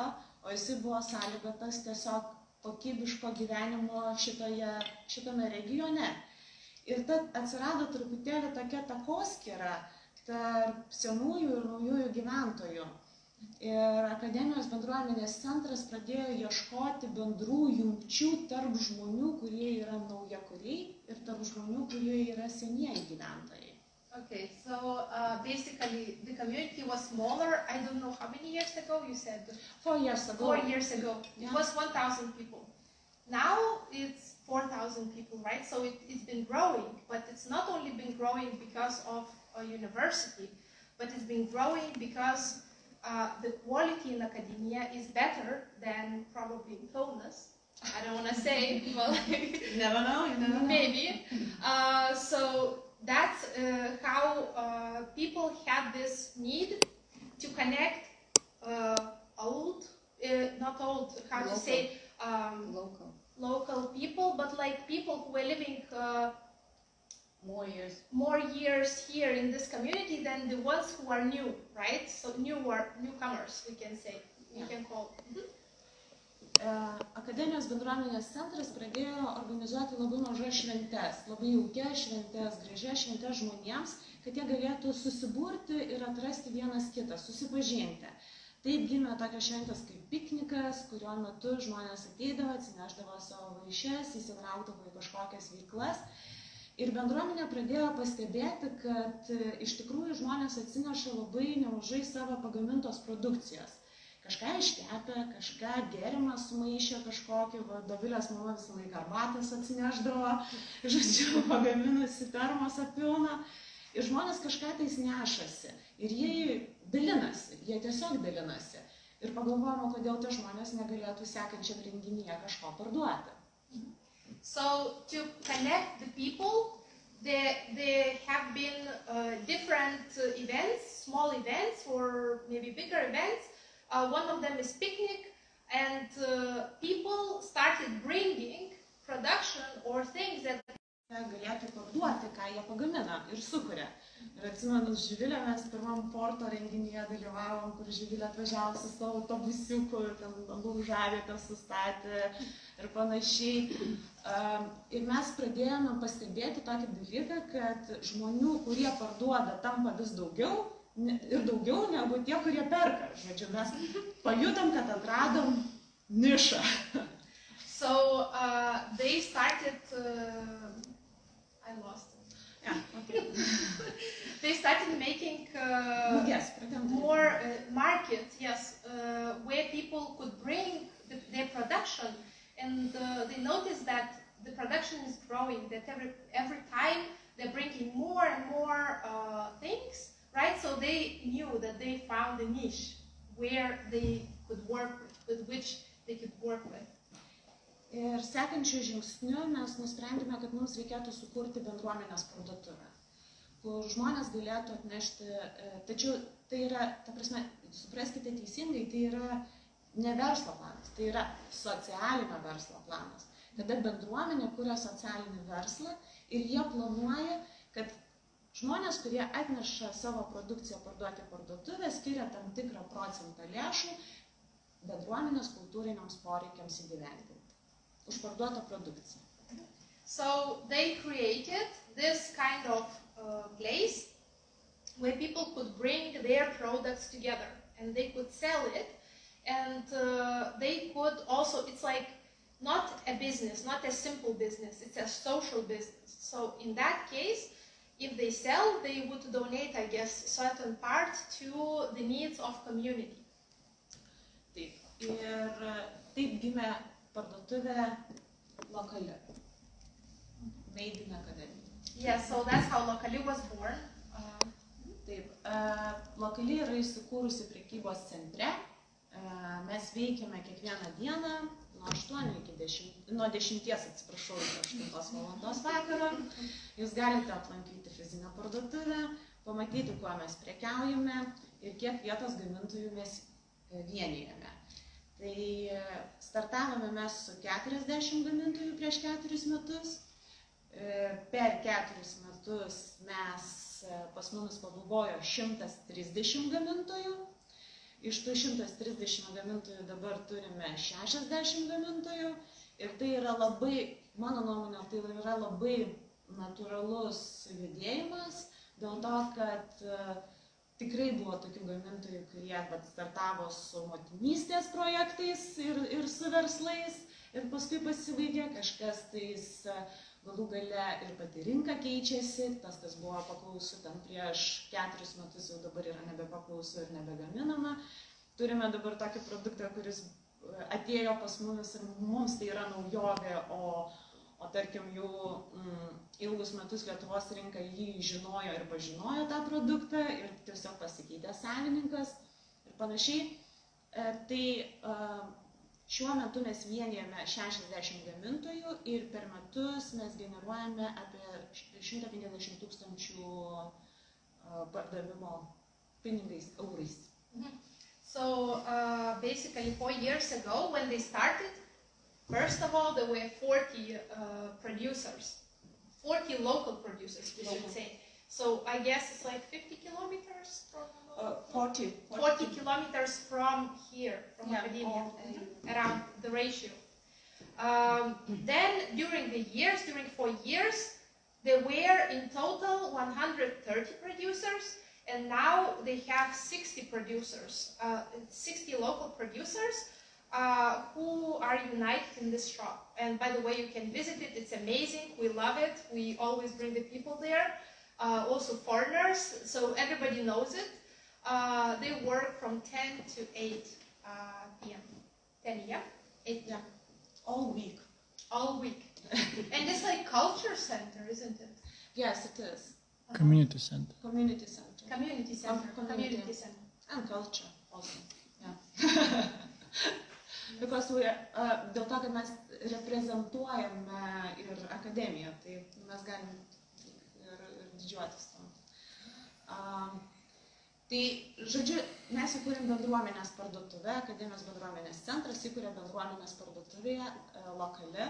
S7: o jisai buvo sąlygotas tiesiog kokybiško gyvenimo šitame regione. Ir tad atsirado truputėlį tokia takoskyra tarp senųjų ir naujųjų gyventojų. Ir Akademijos bendruomenės centras pradėjo ieškoti bendrų jungčių tarp žmonių, kurie yra naujakuriai, ir tarp žmonių, kurie yra senieji gyventojai.
S1: Okay, so basically the community was smaller. I don't know how many years ago you said?
S7: 4 years ago.
S1: 4 years ago.
S7: Yeah.
S1: It was 1,000 people. Now it's 4,000 people, right? So it's been growing, but it's not only been growing because of a university, but it's been growing because the quality in academia is better than probably in Kaunas. I don't want to say, well,
S7: Never know, you never know.
S1: maybe. So that's how people had this need to connect local people, but like people who were living more years here in this community than the ones who are new, right? So newcomers, we can say, we can call.
S7: Akademijos bendruomenės centras pradėjo organizuoti labai mažas šventes, labai jaukias šventes, gražias šventes žmonėms, kad jie galėtų susiburti ir atrasti vienas kitą, susipažinti. Taip gimė tokios šventės kaip piknikas, kurio metu žmonės ateidavo, atsineždavo savo vaišes, įsitraukdavo į kažkokias veiklas. Ir bendruomenė pradėjo pastebėti, kad iš tikrųjų žmonės atsineša labai nemažai savo pagamintos produkcijos. Kažką iškepė, kažką gėrimą sumaišė kažkokį, Dovilės mama visą laiką arbatas atsineždavo, žodžiu, pagaminusi termosą pilną. Ir žmonės kažką tais nešasi. Ir jie dalinasi, jie tiesiog dalinasi. Ir pagalvojama, kodėl tie žmonės negalėtų sekančiam renginyje kažko parduoti.
S1: So to connect the people, there have been different events, small events or maybe bigger events. One of them is picnic, and people started bringing production or things that
S7: galėtų parduoti, ką jie pagamina ir sukuria. Ir atsimenu, Živilė, mes pirmam Porto renginyje dalyvavom, kur Živilė atvažiavo su savo autobusiuku, ten laužavietę sustatė ir panašiai. Ir mes pradėjome pastebėti tokį dalyką, kad žmonių, kurie parduoda, tampa vis daugiau ir daugiau negu tie, kurie perka. Žodžiu, mes pajutom, kad atradom nišą.
S1: So they started, I lost it.
S7: Yeah, okay.
S1: They started making more markets, yes, where people could bring their production, and they noticed that the production is growing, that every time they're bringing more and more things, right? So they knew that they found a niche where they could work with which they could work with.
S7: Ir sekančiu žingsniu mes nusprendėme, kad mums reikėtų sukurti bendruomenės parduotuvę, kur žmonės galėtų atnešti, tačiau tai yra, ta prasme, supraskite teisingai, tai yra ne verslo planas, tai yra socialinio verslo planas. Kada bendruomenė kuria socialinį verslą ir jie planuoja, kad žmonės, kurie atneša savo produkciją parduoti parduotuvę, skiria tam tikrą procentą lėšų bendruomenės kultūriniams poreikiams įgyvendinti už parduotą produkciją.
S1: So they created this kind of place where people could bring their products together and they could sell it, and they could also, it's like not a business, not a simple business, it's a social business. So in that case, if they sell, they would donate, I guess, a certain part to the needs of community.
S7: Taip. Ir taip gimė parduotuvė lokali. Made in Academy.
S1: Yes, so that's how Lokali was born.
S7: Taip. Lokali yra įsikūrusi prekybos centre. Mes veikiame kiekvieną dieną nuo 8 iki 10, nuo 10, atsiprašau, iki 8 valandos vakaro. Jūs galite aplankyti fizinę parduotuvę, pamatyti, kuo mes prekiaujame ir kiek vietos gamintojų mes vienijame. Tai startavome mes su 40 gamintojų prieš 4 metus. Per 4 metus pas mumis pabuvojo 130 gamintojų. iš tų 130 gamintojų dabar turime 60 gamintojų ir tai yra labai, mano nuomonė, tai yra labai natūralus judėjimas, dėl to, kad tikrai buvo tokių gamintojų, kurie startavo su motinystės projektais ir su verslais ir paskui pasibaigė kažkas tais galų gale ir pati rinka keičiasi, tas, kas buvo paklausu ten prieš 4 metus, jau dabar yra nebepaklausu ir nebegaminama. Turime dabar tokį produktą, kuris atėjo pas mumis ir mums tai yra naujovė, o tarkim jau ilgus metus Lietuvos rinka jį žinojo ir pažinojo tą produktą ir tiesiog pasikeitė savininkas ir panašiai. Tai šiuo metu mes vienijame 60 gamintojų ir per metus mes generuojame apie 150 000 pardavimo pinigais, eurais.
S1: So basically 4 years ago when they started, first of all, there were 40 producers, 40 local producers, we should say. So I guess it's like 50 kilometers from...
S7: 40
S1: kilometers from here, from Academia, around the ratio. Then during the years, during 4 years, there were in total 130 producers, and now they have 60 producers, 60 local producers, who are united in this shop. And by the way, you can visit it, it's amazing, we love it, we always bring the people there, also foreigners, so everybody knows it. They work from 10 to 8 p.m. 10, yeah? 8 p.m.
S7: All week.
S1: All week. And it's like culture center, isn't it?
S7: Yes, it is.
S2: Community center.
S7: Community center.
S1: Community center. Community center.
S7: And culture also. Yeah. Because dėl to, kad mes reprezentuojame ir akademiją, tai mes galim ir didžiuotis tam. Tai, žodžiu, mes įkūrėm bendruomenės parduotuvę, Akademijos bendruomenės centras įkūrė bendruomenės parduotuvėje lokali.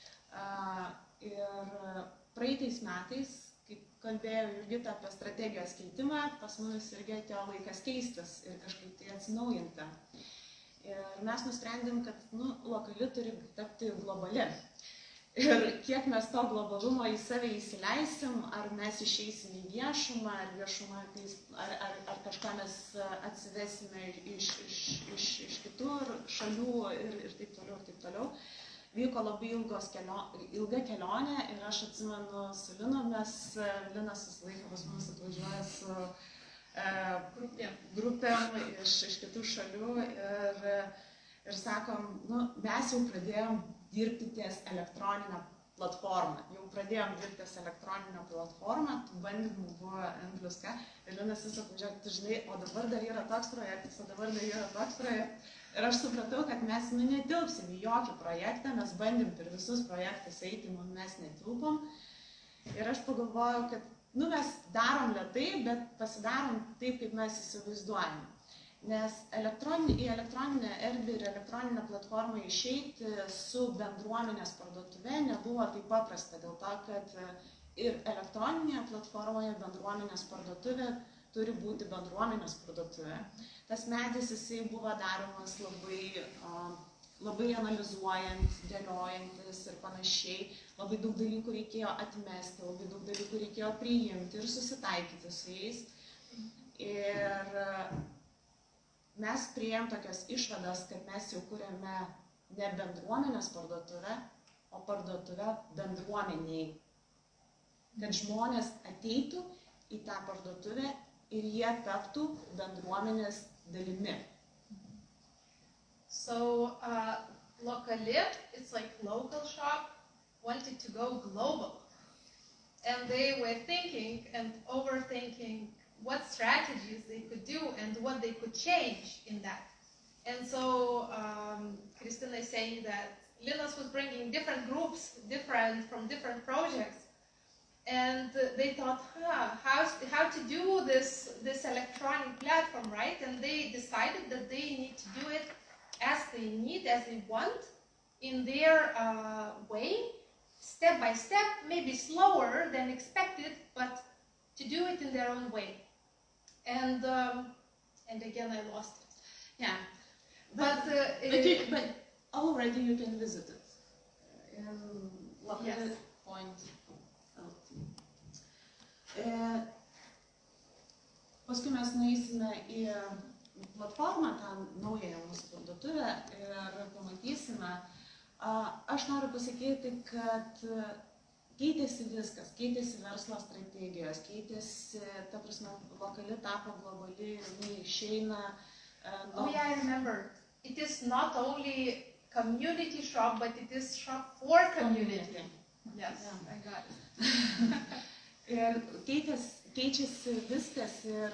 S7: Ir praeitais metais, kaip kalbėjau Jurgita apie strategijos keitimą, pas mumis irgi atėjo laikas keistis ir kažkaip tai atsinaujinti. Ir mes nusprendėm, kad lokali turi tapti globali. Ir kiek mes to globalumo į save įsileisim, ar mes išeisim į viešumą, ar viešumą, ar kažką mes atsivesime iš kitur šalių ir taip toliau, ir taip toliau. Vyko labai ilga kelionė ir aš atsimenu su Linu, Linas visą laiką pas mus atvažiuoja su grupėm iš kitų šalių ir sakom, mes jau pradėjom dirbti ties elektroninę platformą. Jau pradėjom dirbti ties elektroninę platformą, tų bandymų buvo N+K. Ir Linas vis atvažiavo, tu žinai, o dabar dar yra toks projektas, o dabar dar yra toks projektas. Ir aš supratau, kad mes netilpsim į jokį projektą, mes bandėm per visus projektus eiti, mes netilpom. Ir aš pagalvojau, kad mes darom lėtai, bet pasidarom taip, kaip mes įsivaizduojam. Nes į elektroninę erdvę ir elektroninę platformą išeiti su bendruomenės parduotuve nebuvo taip paprasta, dėl to, kad ir elektroninėje platformoje bendruomenės parduotuvė turi būti bendruomenės parduotuvė. Tas medis jisai buvo daromas labai analizuojant, dėliojantis ir panašiai. Labai daug dalykų reikėjo atmesti, labai daug dalykų reikėjo priimti ir susitaikyti su jais. Ir mes priėjom tokias išvadas, kad mes jau kuriame ne bendruomenės parduotuvę, o parduotuvę bendruomeniai. Kad žmonės ateitų į tą parduotuvę ir jie taptų bendruomenės dalimi.
S1: So, Lokali, it's like local shop, wanted to go global. And they were thinking and overthinking what strategies they could do and what they could change in that. And so, Kristina is saying that Linas was bringing different groups, from different projects. And they thought, how to do this electronic platform, right? And they decided that they need to do it as they want, in their way, step by step, maybe slower than expected, but to do it in their own way. And again, I lost it.
S5: Yeah.
S1: But
S7: already you can visit it.
S1: Yes.
S5: Point.
S7: Paskui mes nueisime į platformą, tą naująją mūsų parduotuvę ir pamatysime. Aš noriu pasakyti, kad keitėsi viskas, keitėsi verslo strategijos, keitėsi, ta prasme, lokali tapo globali, jinai išeina.
S1: Oh yeah, I remember. It is not only community shop, but it is shop for community. Yes, yeah. I got it.
S7: Ir keičiasi viskas ir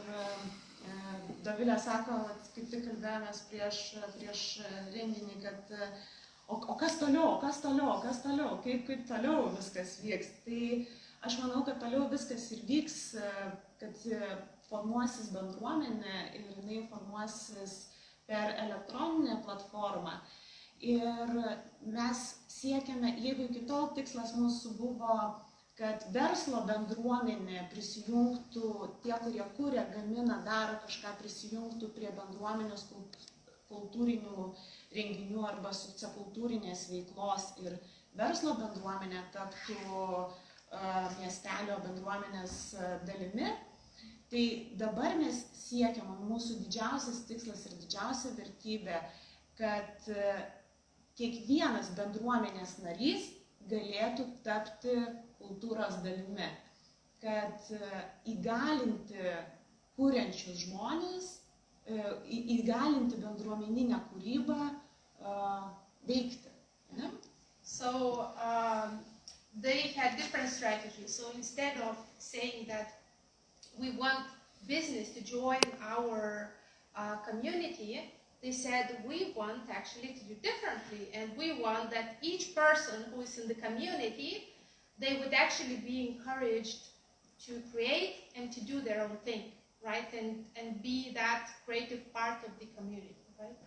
S7: Dovilė sako, kaip tik kalbėjomės prieš renginį, kad o kas toliau, kaip toliau viskas vyks. Tai aš manau, kad toliau viskas ir vyks, kad formuosis bendruomenė ir jinai formuosis per elektroninę platformą. Ir mes siekiame, jeigu iki tol tikslas mūsų buvo, kad verslo bendruomenė prisijungtų, tie, kurie kuria, gamina, daro kažką, prisijungtų prie bendruomenės kultūrinių renginių arba sociokultūrinės veiklos ir verslo bendruomenė taptų miestelio bendruomenės dalimi. Tai dabar mes siekiame, mūsų didžiausias tikslas ir didžiausia vertybė, kad kiekvienas bendruomenės narys galėtų tapti kultūros dalimi, kad įgalinti kuriančius žmonės, įgalinti bendruomeninę kūrybą veikti. Ne?
S1: So they had different strategies. So instead of saying that we want business to join our community, they said we want actually to do differently, and we want that each person who is in the community, they would actually be encouraged to create and to do their own thing, right? And be that creative part of the community, right?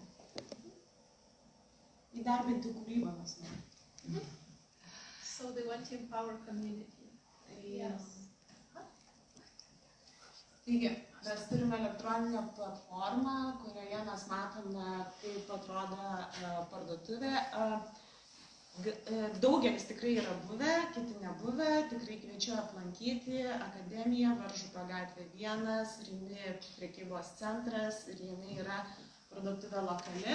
S7: Įdarbinti kūrybą mes norime.
S1: So they want to empower community. Yes.
S7: Taigi, mes turime elektroninę platformą, kurioje mes matome, kaip atrodo parduotuvė. Daugelis tikrai yra buvę, kiti nebuvę, tikrai kviečiu aplankyti Akademiją, Varžupio gatvė 1, Rimi prekybos centras ir jinai yra parduotuvė lokali.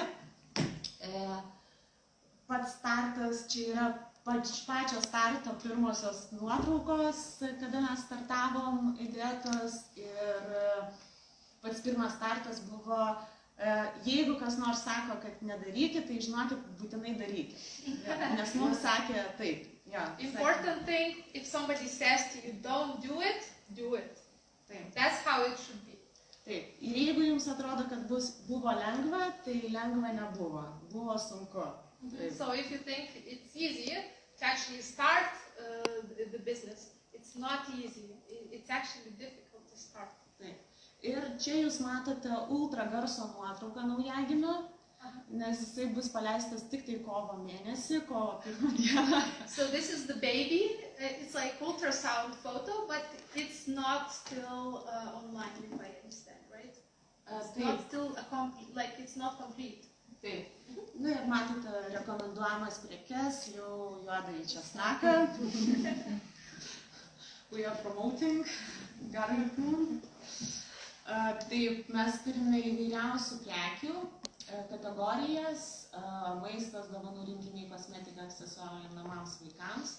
S7: Pats startas, čia yra pačio starto pirmosios nuotraukos, kada mes startavom įdėtos ir pats pirmas startas buvo, jeigu kas nors sako, kad nedarykit, tai žinokit, būtinai darykit. Nes mums sakė taip.
S1: Important thing, if somebody says to you, don't do it, do it. That's how it should be.
S7: Taip. Ir jeigu jums atrodo, kad buvo lengva, tai lengva nebuvo. Buvo sunku.
S1: So if you think it's easy to actually start the business, it's not easy. It's actually difficult to start.
S7: Taip. Ir čia jūs matote ultragarso nuotrauką naujagimio, nes jisai bus paleistas tik tai kovo mėnesį, kovo 1 dieną.
S1: So this is the baby. It's like ultrasound photo, but it's not still online, if I understand, right? It's not still it's not complete.
S7: Taip. Nu ir matote rekomenduojamas prekes, jau juodąjį česnaką. We are promoting garlic moon. Taip, mes turime įvairiausių prekių, kategorijas, maistas, dovanų rinkiniai, kosmetika, aksesuarai namams, vaikams.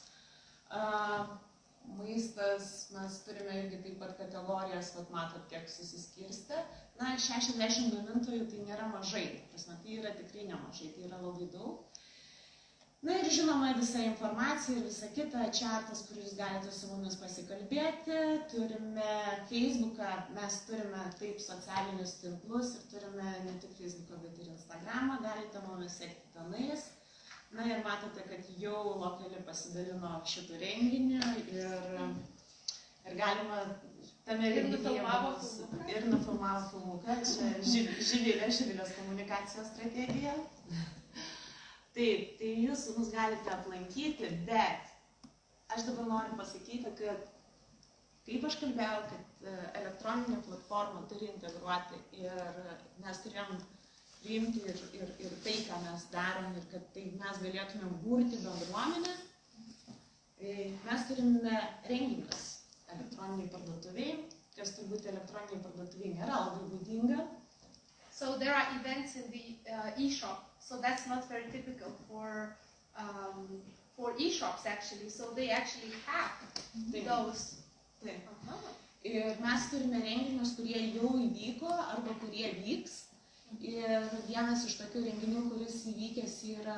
S7: Maistas, mes turime irgi taip pat kategorijas, vat matot, kiek susiskirstę. Na, 60 gamintojų tai nėra mažai, prasme, tai yra tikrai nemažai, tai yra labai daug. Na ir žinoma, visa informacija ir visa kita, čatas, kur jūs galite su mumis pasikalbėti. Turime Facebooką, mes turime taip socialinius tinklus ir turime ne tik Facebooką, bet ir Instagramą, galite mumis sekti tenais. Na ir matote, kad jau lokali pasidalino šitų renginių ir galima tame renginyje ir nufilmavo filmuką, čia Živilės komunikacijos strategija. Taip, tai jūs mus galite aplankyti, bet aš dabar noriu pasakyti, kad Kaip aš kalbėjau, kad elektroninė platforma turi integruoti ir mes turėjom priimti ir tai, ką mes darom ir kad tai mes galėtumėm burti bendruomenę. Mes turime renginius elektroniniai parduotuviai, kas turbūt elektroniniai parduotuviai nėra labai būdinga.
S1: So there are events in the e-shop, so that's not very typical for e-shops actually, so they actually have those.
S7: Taip. Ir mes turime renginius, kurie jau įvyko arba kurie vyks. Ir vienas iš tokių renginių, kuris įvykęs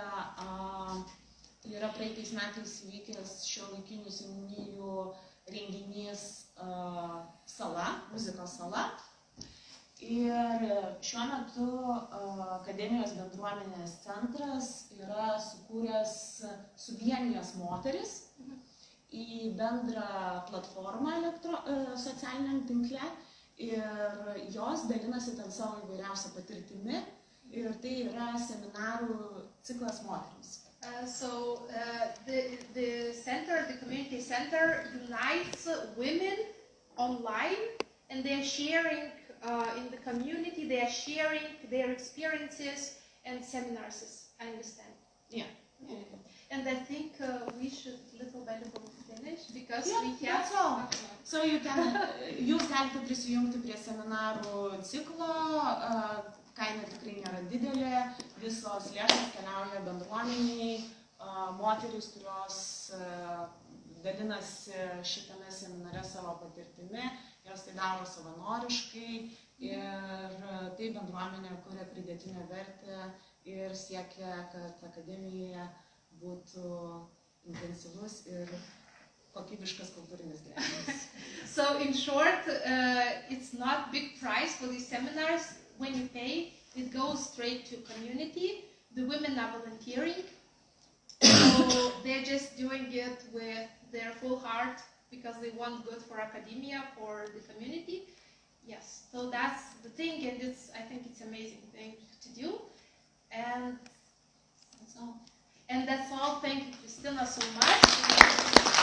S7: yra praeitais metais įvykęs šiuolaikinių seniūnijų renginys Sala, muzikos sala. Ir šiuo metu Akademijos bendruomenės centras yra sukūręs, suvienijęs moteris į bendrą platformą socialiniam tinkle ir jos dalinasi ten savo įvairiausią patirtimi ir tai yra seminarų ciklas moterims.
S1: So the center, the community center unites women online and they're sharing in the community, they are sharing their experiences and seminars, I understand.
S7: Yeah.
S1: And I think we should little by little finish because we have...
S7: That's all. So jūs galite prisijungti prie seminarų ciklo, kaina tikrai nėra didelė, visos lėšos keliauja bendruomeniai, moterys, kurios dalinasi šitame seminare savo patirtimi, jos tai daro savanoriškai ir tai bendruomenė kuria pridėtinę vertę ir siekia, kad akademijoje būtų intensyvus ir kokybiškas kultūrinis gyvenimas.
S1: So in short, it's not big price for these seminars. When you pay, it goes straight to community. The women are volunteering, so they're just doing it with their full heart because they want good for academia, for the community. Yes, so that's the thing, and I think it's an amazing thing to do. And that's all. Thank you, Christina, so much.